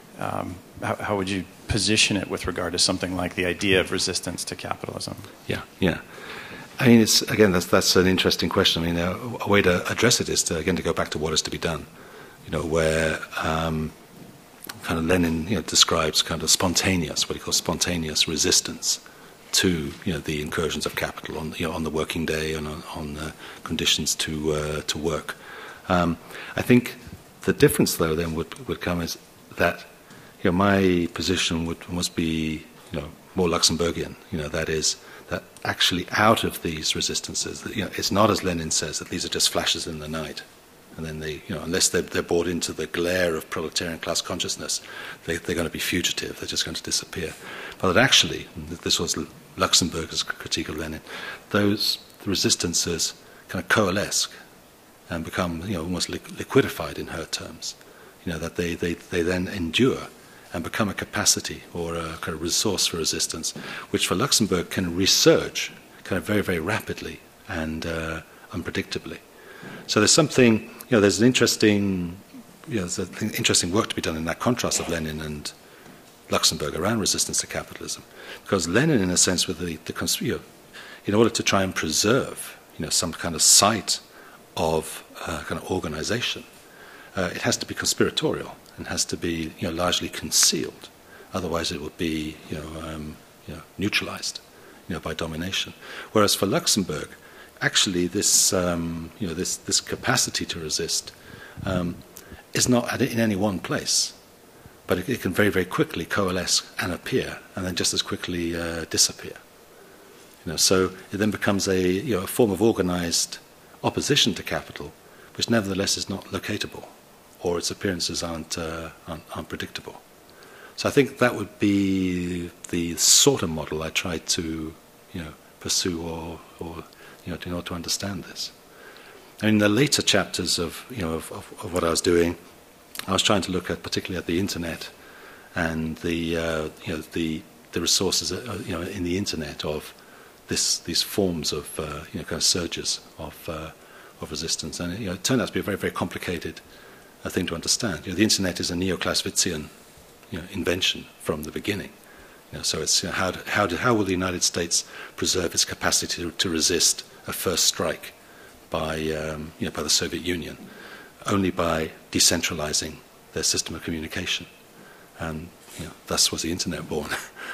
Speaker 9: how would you position it with regard to something like the idea of resistance to capitalism?
Speaker 2: Yeah. I mean, that's an interesting question. I mean, a way to address it is to go back to what is to be done. Where kind of Lenin describes kind of what he calls spontaneous resistance to the incursions of capital on the working day and on conditions to work. I think the difference, though, then would come is that my position must be more Luxemburgian. That is that actually out of these resistances, it's not as Lenin says that these are just flashes in the night, and then they unless they're brought into the glare of proletarian class consciousness, they're going to be fugitive. They're just going to disappear. But that actually, this was Luxemburg's critique of Lenin, those resistances kind of coalesce and become almost liquidified in her terms. That they then endure and become a capacity or a kind of resource for resistance, which for Luxemburg can resurge kind of very, very rapidly and unpredictably. So there's something, there's an interesting, there's interesting work to be done in that contrast of Lenin and Luxemburg around resistance to capitalism, because Lenin, in a sense, with the in order to try and preserve, some kind of site of kind of organization, it has to be conspiratorial and has to be, largely concealed. Otherwise, it would be, neutralized, by domination. Whereas for Luxemburg, actually, this, this capacity to resist is not in any one place, but it can very, very quickly coalesce and appear, and then just as quickly disappear. So it then becomes a form of organized opposition to capital, which nevertheless is not locatable, or its appearances aren't predictable. So I think that would be the sort of model I try to pursue or in order to understand this. I mean, the later chapters of what I was doing, I was trying to look at particularly at the internet and the resources in the internet of these forms of kind of surges of resistance, and it turned out to be a very, very complicated thing to understand. The internet is a neo-Clausewitzian invention from the beginning. So it's how will the United States preserve its capacity to resist a first strike by the Soviet Union? Only by decentralizing their system of communication, and thus was the internet born.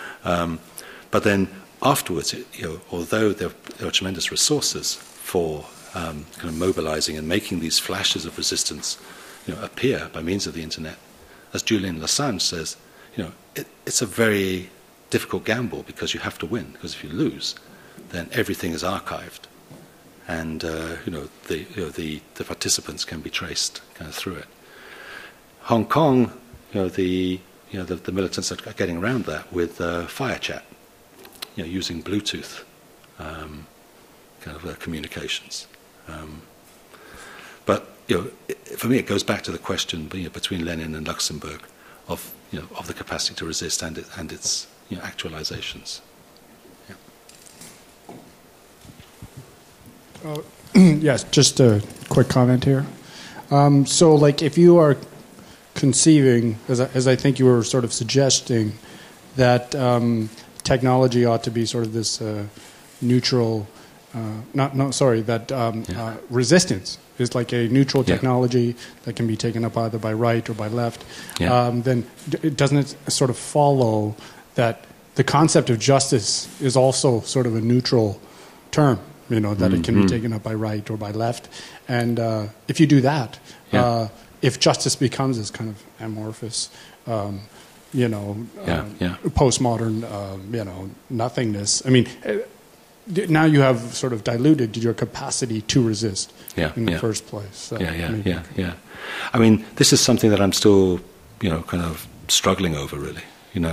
Speaker 2: But then afterwards, although there are tremendous resources for kind of mobilizing and making these flashes of resistance appear by means of the internet, as Julian Assange says, it's a very difficult gamble because you have to win. Because if you lose, then everything is archived, and the participants can be traced kind of through it. Hong Kong, the militants are getting around that with fire chat, using Bluetooth kind of communications. But for me, it goes back to the question between Lenin and Luxemburg of the capacity to resist and its actualizations. Yeah.
Speaker 10: Yes, just a quick comment here. So, like, if you are conceiving, as I think you were sort of suggesting, that technology ought to be sort of this neutral, resistance is like a neutral technology that can be taken up either by right or by left, then doesn't it sort of follow that the concept of justice is also sort of a neutral term, that it can be taken up by right or by left? And if you do that, if justice becomes this kind of amorphous, postmodern, nothingness, I mean, now you have sort of diluted your capacity to resist in the first place. So,
Speaker 2: I mean, this is something that I'm still, kind of struggling over, really.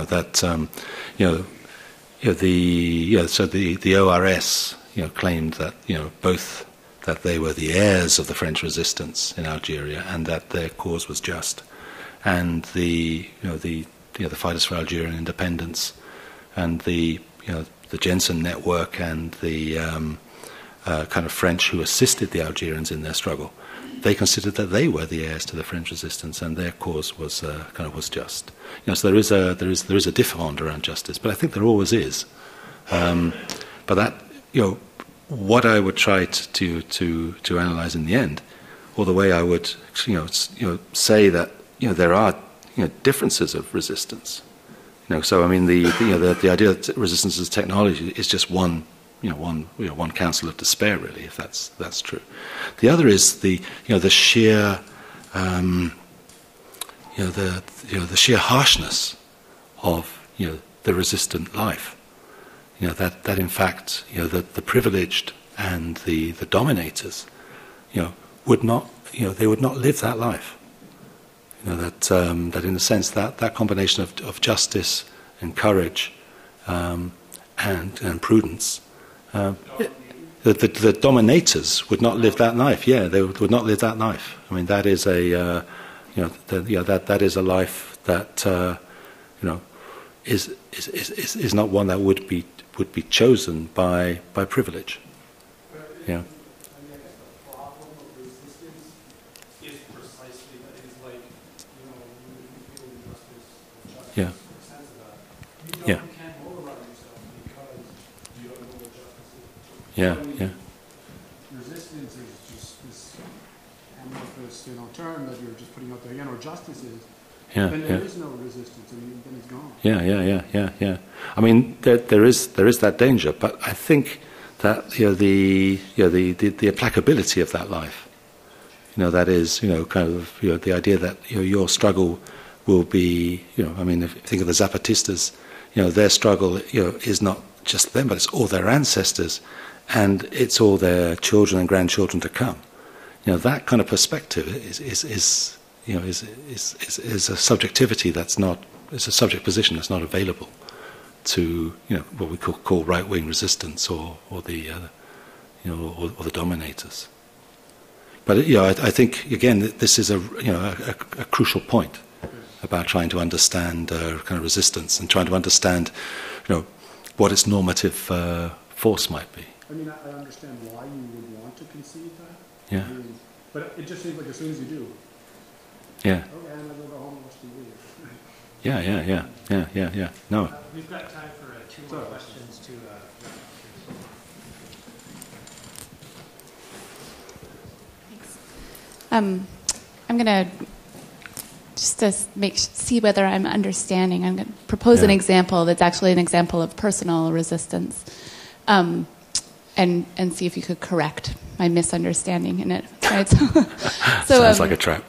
Speaker 2: The ORS, claimed that, both that they were the heirs of the French resistance in Algeria and that their cause was just, and the Fighters for Algerian Independence and the Jensen Network and the kind of French who assisted the Algerians in their struggle, they considered that they were the heirs to the French resistance and their cause was was just. So there is a difference around justice, but I think there always is. But that what I would try to analyze in the end, or the way I would say that there are differences of resistance. So I mean the idea that resistance as technology is just one counsel of despair, really, if that's true. The other is the sheer the sheer harshness of the resistant life. That in fact the privileged and the dominators would not live that life. That in a sense that combination of justice and courage and prudence, the dominators would not live that life. Yeah, they would not live that life. I mean, that is a that is a life that is not one that would be chosen by privilege. Yeah. Yeah. Yeah. Yeah. Yeah.
Speaker 10: Resistance is just this amorphous, term that you're just putting out there. Or justice is.
Speaker 2: Yeah.
Speaker 10: Then there is no resistance, and then it's gone.
Speaker 2: Yeah. I mean, there is that danger, but I think that the applicability of that life, that is kind of the idea that your struggle will be, I mean, if you think of the Zapatistas, their struggle, is not just them, but it's all their ancestors, and it's all their children and grandchildren to come. That kind of perspective is a subjectivity that's not, it's a subject position that's not available to what we call right-wing resistance or the dominators. But I think again this is a crucial point about trying to understand kind of resistance and trying to understand what its normative force might be.
Speaker 10: I mean, I understand why you would want to conceive that.
Speaker 2: Yeah.
Speaker 10: But it just seems like as soon as you do.
Speaker 2: Yeah.
Speaker 10: Okay, I'm going to go home and watch TV.
Speaker 2: Yeah. No.
Speaker 3: We've got time for two more questions to
Speaker 11: Thanks. I'm going to just to see whether I'm understanding. I'm going to propose an example that's actually an example of personal resistance, and see if you could correct my misunderstanding in it. Right?
Speaker 2: Sounds like a trap.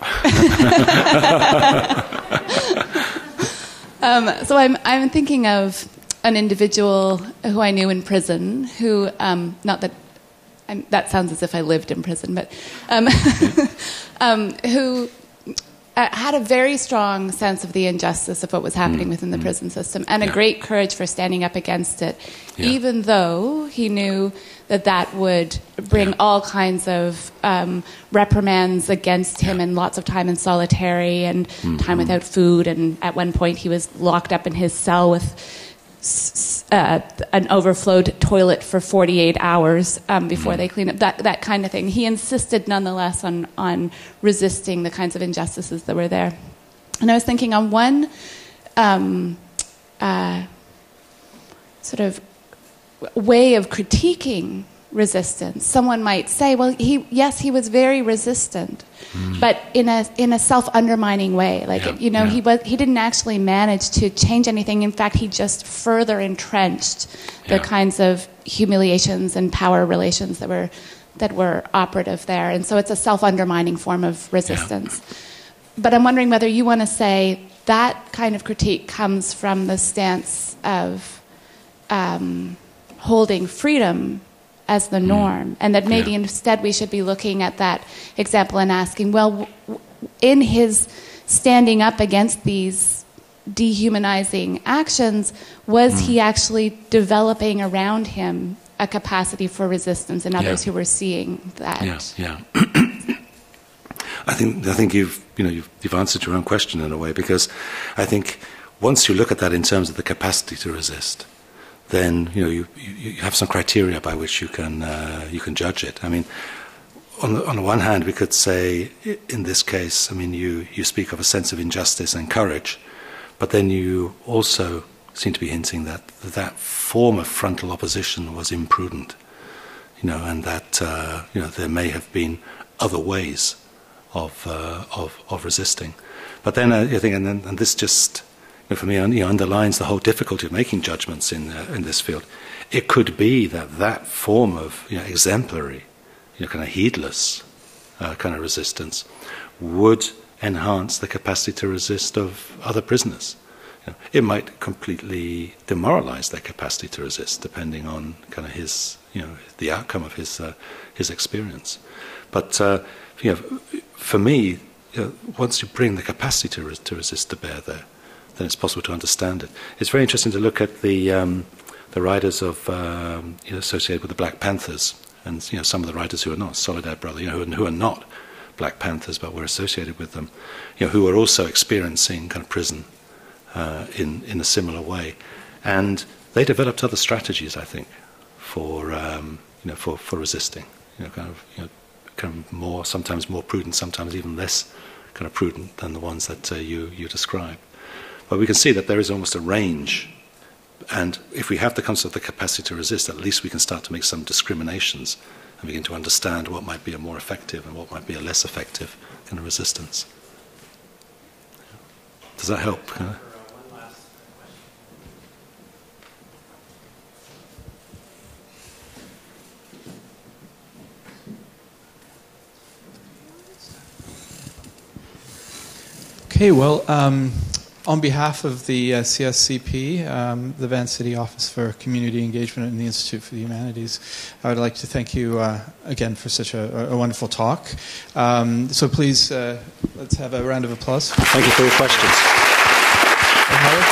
Speaker 11: So I'm thinking of an individual who I knew in prison who, not that that sounds as if I lived in prison, but who had a very strong sense of the injustice of what was happening within the prison system, and a great courage for standing up against it, even though he knew that that would bring all kinds of reprimands against him, and lots of time in solitary and time without food, and at one point he was locked up in his cell with an overflowed toilet for 48 hours before they clean up, that kind of thing. He insisted nonetheless on resisting the kinds of injustices that were there. And I was thinking on one sort of way of critiquing resistance, someone might say, well, he was very resistant, but in a self-undermining way. Like, he didn't actually manage to change anything. In fact, he just further entrenched the kinds of humiliations and power relations that were operative there. And so it's a self-undermining form of resistance. But I'm wondering whether you want to say that kind of critique comes from the stance of holding freedom as the norm, and that maybe instead we should be looking at that example and asking, well, in his standing up against these dehumanizing actions, was he actually developing around him a capacity for resistance in others who were seeing that?
Speaker 2: I think you've answered your own question in a way, because I think once you look at that in terms of the capacity to resist, then you have some criteria by which you can judge it. I mean, on the one hand, we could say in this case, I mean, you speak of a sense of injustice and courage, but then you also seem to be hinting that that form of frontal opposition was imprudent, and that there may have been other ways of resisting. But then I think, and this just, for me, underlines the whole difficulty of making judgments in this field. It could be that form of exemplary, kind of heedless kind of resistance would enhance the capacity to resist of other prisoners. It might completely demoralize their capacity to resist, depending on kind of his, the outcome of his experience. But for me, once you bring the capacity to resist to bear there, then it's possible to understand it. It's very interesting to look at the writers of associated with the Black Panthers, and some of the writers who are not Soledad Brother, who are not Black Panthers but were associated with them, who are also experiencing kind of prison in a similar way, and they developed other strategies, I think, for resisting. Kind of more, sometimes more prudent, sometimes even less kind of prudent than the ones that you describe. But we can see that there is almost a range, and if we have the concept of the capacity to resist, at least we can start to make some discriminations and begin to understand what might be a more effective and what might be a less effective kind of resistance. Does that help?
Speaker 4: Okay, well, on behalf of the CSCP, the Van City Office for Community Engagement and the Institute for the Humanities, I would like to thank you again for such a wonderful talk. So please, let's have a round of applause.
Speaker 2: Thank you for your questions.